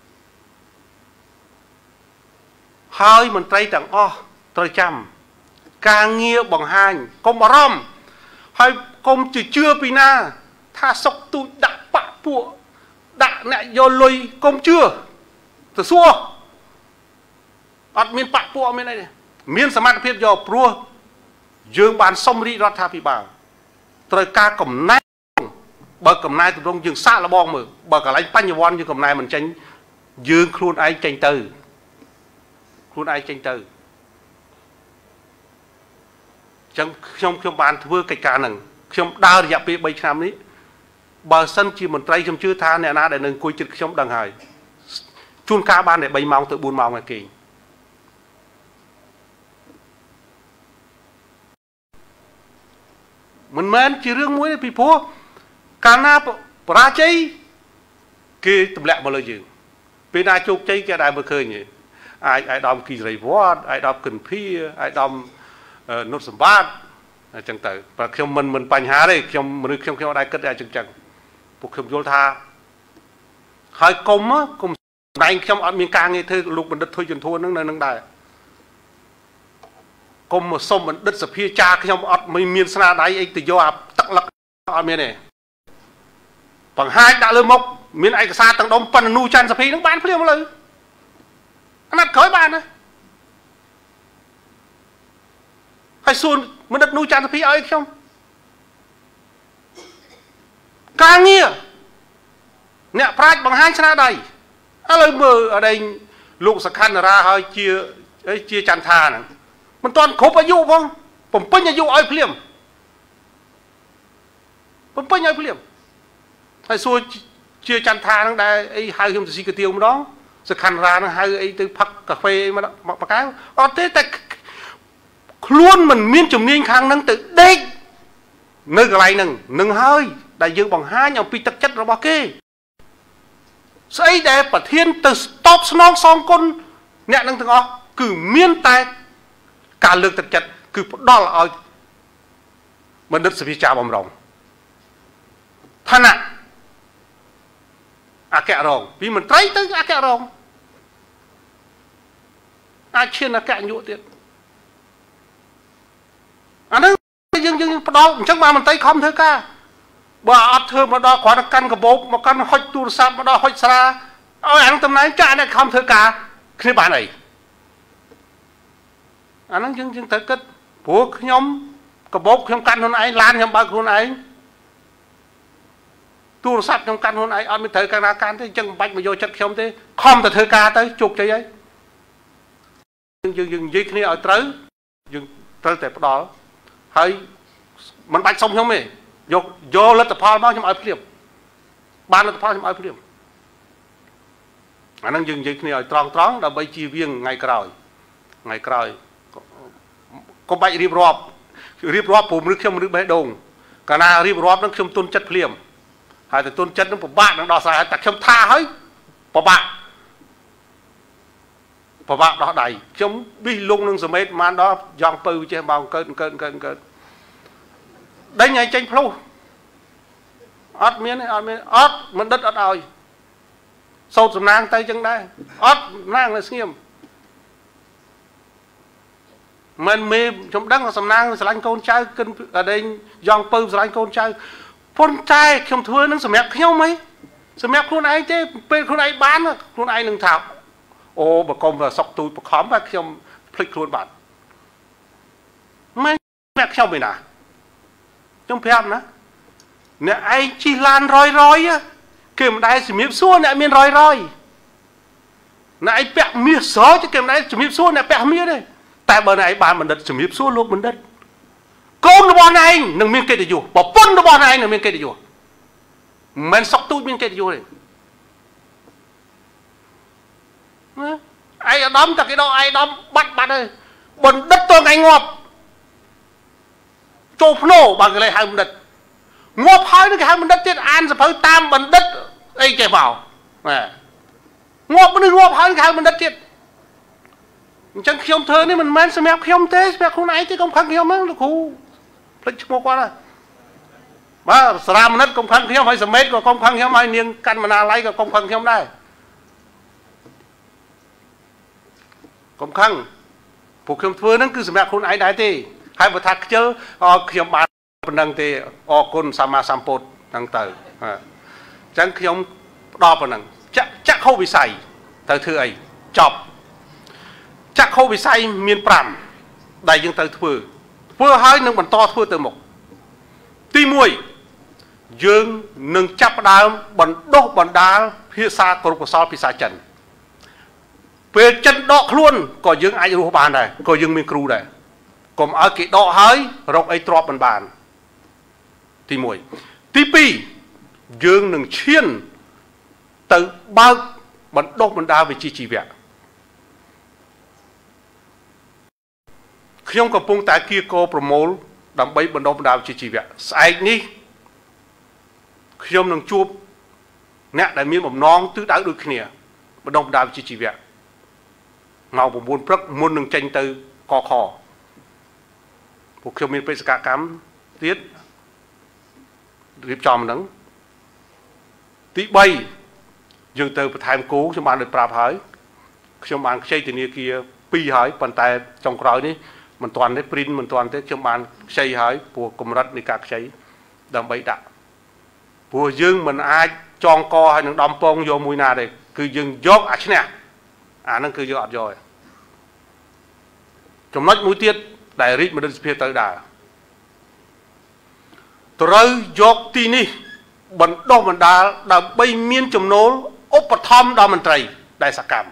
Speaker 1: ហើយមន្ត្រីទាំងអស់ត្រូវចាំការងារបង្ហាញកុំបារម្ភហើយកុំជឿពីណាថាសុកទូចដាក់បាក់ពួកដាក់អ្នកយកលុយកុំជឿទៅសួរអត់មានបាក់ពួកអត់មានអីទេមានសមត្ថភាពយកព្រោះយើងបានសុំរាជរដ្ឋាភិបាលត្រូវការកំណែបើកំណែទម្រង់យើងសាកល្បងមើលបើកន្លែងបញ្ញវន្តយើងកំណែមិនចេញយើងខ្លួនឯងចេញទៅចឹងខ្ញុំបានធ្វើកិច្ចការហ្នឹងខ្ញុំដើររយៈពេល3ឆ្នាំនេះបើសិនជាមន្ត្រីខ្ញុំជឿថាអ្នកណាដែលនៅអង្គុយជិតខ្ញុំដឹងហើយជួនកាលបានតែ3ម៉ោងទៅ4ម៉ោងឯគេមិនមែនជារឿងមួយទេពីព្រោះកាលណាបរាជ័យគេទម្លាក់មកលើយើងពេលណាជោគជ័យគេដែរមើលឃើញទេអាយដាមគីរីវត្តអាយដាមគិនភីអាយដាមនុតសម្បត្តិអញ្ចឹងទៅបើខ្ញុំមិនបញ្ហាទេខ្ញុំមនុស្សខ្ញុំអត់ដែរគិតតែអញ្ចឹងពួកខ្ញុំយល់ថាហើយកុំសម្ដែងខ្ញុំអត់មានការងារធ្វើលោកបណ្ឌិតធុយចន្ទួនហ្នឹងនៅនឹងដែរកុំមកសុំបណ្ឌិតសភាចាខ្ញុំអត់មានស្នាដៃអីទៅយកអាទឹកលឹកអត់មានទេបង្ហាញដាក់លើមុខ miền ai xa tầng đông phần nu chan sập nó bán phim lời anh đặt khói bàn này hay xuân mình đặt nu chan sập ấy không càng nghe nè pride bằng hai chân đây lời mờ ở đây lục sạc khăn ra hơi chia chăn tha này mình toàn khốp ở dụ khôngผมเป็นอยู่ไอ้เพลียมผมเป็นไอ้เพลียมไอ้ส่วนเชื่อจันทานั่งได้ไอ้หายหิมจะสีกระเทียมđóจะคันรานั่งหายไอ้ตัวพักกาแฟมาปากกาอ๋อแต่ล้วนมันมีจุ่มนิ่งครั้งนั่งตึกเด็กนึกอะไรหนึ่งเฮ้ยได้ยืมbằng hai nhau pi tắc chất rồi bao kê xây đểประเทศtừ stop snong song con nè năng thằng ó cứ miên tai cả lực tắc chấtคือđó là ở mình đất sẽ chào bầm rồng thân ạ à kẹo rồng vì mình thấy tới à kẹo rồng ai chiên là kẹo nhụa tiệt à nó nhưng đó chắc mà mình thấy không thôi ca bà ớt thơm mà đó khóa nó căn cái bốp mà căn hoi tu sáp mà đó hoi xa ôi anh tầm này cha này không thôi ca cái bà này à nó nhưng tới kết buộc nhóm cái bốp nhóm căn hôm ấy lan nhóm ba hôm ấy tu sắp nhóm căn hôm ấy anh mới thấy ca can thế chân bạch mà vô chất không thế không thể thơ ca tới chụp cho ấy dừng dây kia ở tới dừng tới tại đó hay mình bạch xong không mày vô lên tập phao bao nhiêu ai phim ban lên tập phao ai phim anh đang dừng dây kia ở tròn đã bay chi viên ngày cày có bay riệp rọpผมนึกkhôngนึกไปดงcả na riệp rọp nó không tôn chất phim hay là tôn chất nó của bạn nó đỏ xài tại không tha hết của bạn đó đầy chống bi lung nâng sớm hết mà đó giòn pư chứ bao cơn đây ngày tranh flow ớt miếng ớt mình đất ớt ơi sâu sầm nang tay chân đây ớt nang là nghiêm mình mê trong đất là sầm nang sờ lanh con trai cân ở đây giòn pư sờ lanh con trai không thưa nó sầm mẹp nhau mấy sầm mẹp con ai chứ bên con ai bán con ai nâng thảo ô bà con vào sọc túi bà khóm và trong phích luôn bạn mấy mẹp nhau mình à trong phép nữa nè ai chỉ lan roi á kìm đây chỉ miếng xua nè miếng roi nè ai bẹt miếng xó chứ kìm đây chỉ miếng xua nè bẹt miếng đây tại bờ này bạn mình đất chỉ miếng xua luôn mình đất con nó bọn này đừng miếng cây để dù bỏ phân nó bọn này đừng miếng cây để dù mình sọc túi miếng cây để dù này ai đóng cả cái đó ai đóng bắt ơi bần đất tôi ngày ngọt chộp nổ bằng cái này hai đất ngọt hai cái hai đất tiết an sẽ phải tam bần đất ấy chạy vào ngọt bần ngọt hai cái hai đất tiết chẳng khi ông thơ nên mình men xem mẹ khi ông thế mẹ không này chứ không khăn khi ông nó khu lịch mua qua rồi mà làm đất không khăn khi ông hay sầm mét không khăn khi ông hay niên căn mà lấy không khăn khi ông đây công khăn phục khiêm thưa nó cứ sắm con ai đấy thì hai vợ thắc chứ khiêm bán năng thì con sama sampot năng tử chẳng khiêm đo phần năng chắc không bị say tới thứ ấy chọc chắc không bị say miền pram đại dương tới vừa hai nâng bằng to thưa từ một ti muội dương nâng chắp đá bằng đốt bằng đá phía xa của sao phía xa trần về chân đọ luôn có dương ai rùa bàn này có dương miền cừu này còn ở cái đọ hơi rộng ấy trọp bàn thì mùi tí pi dương nâng chiên từ bao bằng đốt bằng đá về chi vẹn khi ông cầm bông tại kia cô promote đầm bấy bằng đốt bằng đá về chi vẹn sai ní khi ông nâng chuột nè đại miếng mầm non tứ đá đôi kia bằng đốt bằng đá về chi vẹn màu của buôn prắc muôn nâng tranh từ co khò một khi mình phải cả cám tiết riêng tròn nắng tí bay dừng từ thay cố cho bạn được prap hỏi cho bạn xây từ kia pi hỏi bàn tay trong cõi ní mình toàn đấy print mình toàn thế cho bạn xây hỏi của công rad này các xây đầm bấy đã của dương mình ai tròn co hay những đom pong vô mùi nào đây cứ dừng dốt à chứ nè nó cứ dốt rồi trong nói mũi tiết đại rít mà đơn phía tới đà rồi dốt tí ní bẩn đo bẩn đà bay miên chùm nô ốp bật thom đo mình trầy đại sạc cảm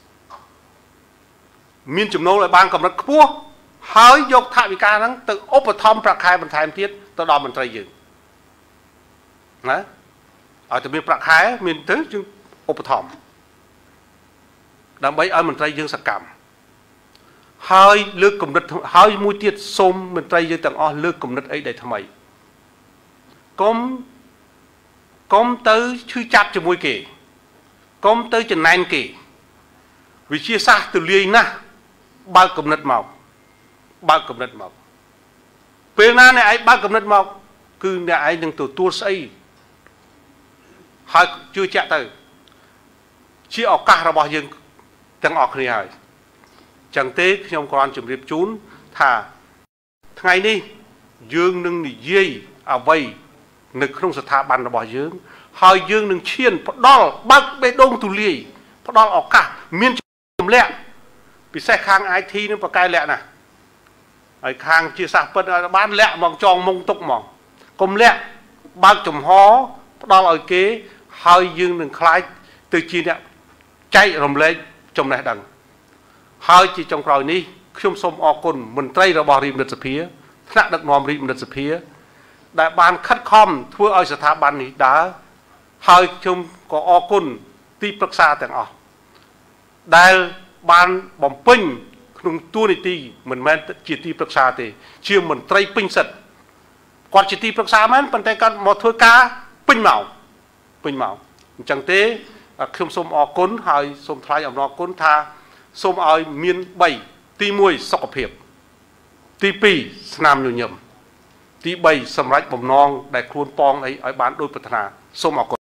Speaker 1: miên chùm nô lại ban cầm rất khua hơi dốt thạ vì ca nắng từ ốp bật thom bạc hai bẩn thèm tiết tới đo mình trầy dừng đấy ở từ miền bạc hai miền tới chứ ốp bật thom đám bấy ở mình trầy dương sạc cảm hơi lướt cùng đất hơi mũi tiết xôm mình trầy dương tầng lướt cùng đất ấy để thầm ấy Công tới chư chạp cho mùi kì Công tới cho nành kì Vì chia xa từ liêng ná Bao cầm nất mọc Bao cầm nất mọcពេលណាអ្នកឯងបើកកំណត់មកគឺអ្នកឯងនឹងទទួលស្អីហើយជឿជាក់ទៅជាឱកាសរបស់យើងទាំងអស់គ្នាហើយចឹងទេខ្ញុំគ្រាន់ជម្រាបជូនថាថ្ងៃនេះយើងនឹងនិយាយអ្វីនៅក្នុងស្ថាប័នរបស់យើងហើយយើងនឹងឈានផ្ដល់បើកបេះដូងទូលាយផ្ដល់ឱកាសមានចម្លាក់ពិសេសខាង IT នឹងបកកែលាក់ណាស់ហើយខាងជាសាសពិតបានលាក់មកចងមុងទុកមកកុំលាក់បើកចំហផ្ដល់ឲ្យគេហើយយើងនឹងខ្លាចទៅជាអ្នកចែករំលែកចំណេះដឹងហើយជាចុងក្រោយនេះខ្ញុំសូមអរគុណមន្ត្រីរបស់រាជមនិតសភាថ្នាក់ដឹកនាំរាជមនិតសភាដែលបានខិតខំធ្វើឲ្យស្ថាប័ននេះដើរហើយខ្ញុំក៏អរគុណទីប្រឹក្សាទាំងអស់ដែលបានបំពេញក្នុងតួនាទីមិនមែនជាទីប្រឹក្សាទេជាមន្ត្រីពេញសិទ្ធិគាត់ជាទីប្រឹក្សាមែនប៉ុន្តែគាត់មកធ្វើការពេញម៉ោងអញ្ចឹងទេខ្ញុំសូមអរគុណហើយសូមថ្លែងអំណរគុណថាសូមឲ្យមាន3ទី1សុខភាពទី2ស្នាមញញឹមទី3សម្រាប់បំណងដែលខ្លួនប៉ងអីឲ្យបានដោយប្រាថ្នាសូមអរគុណ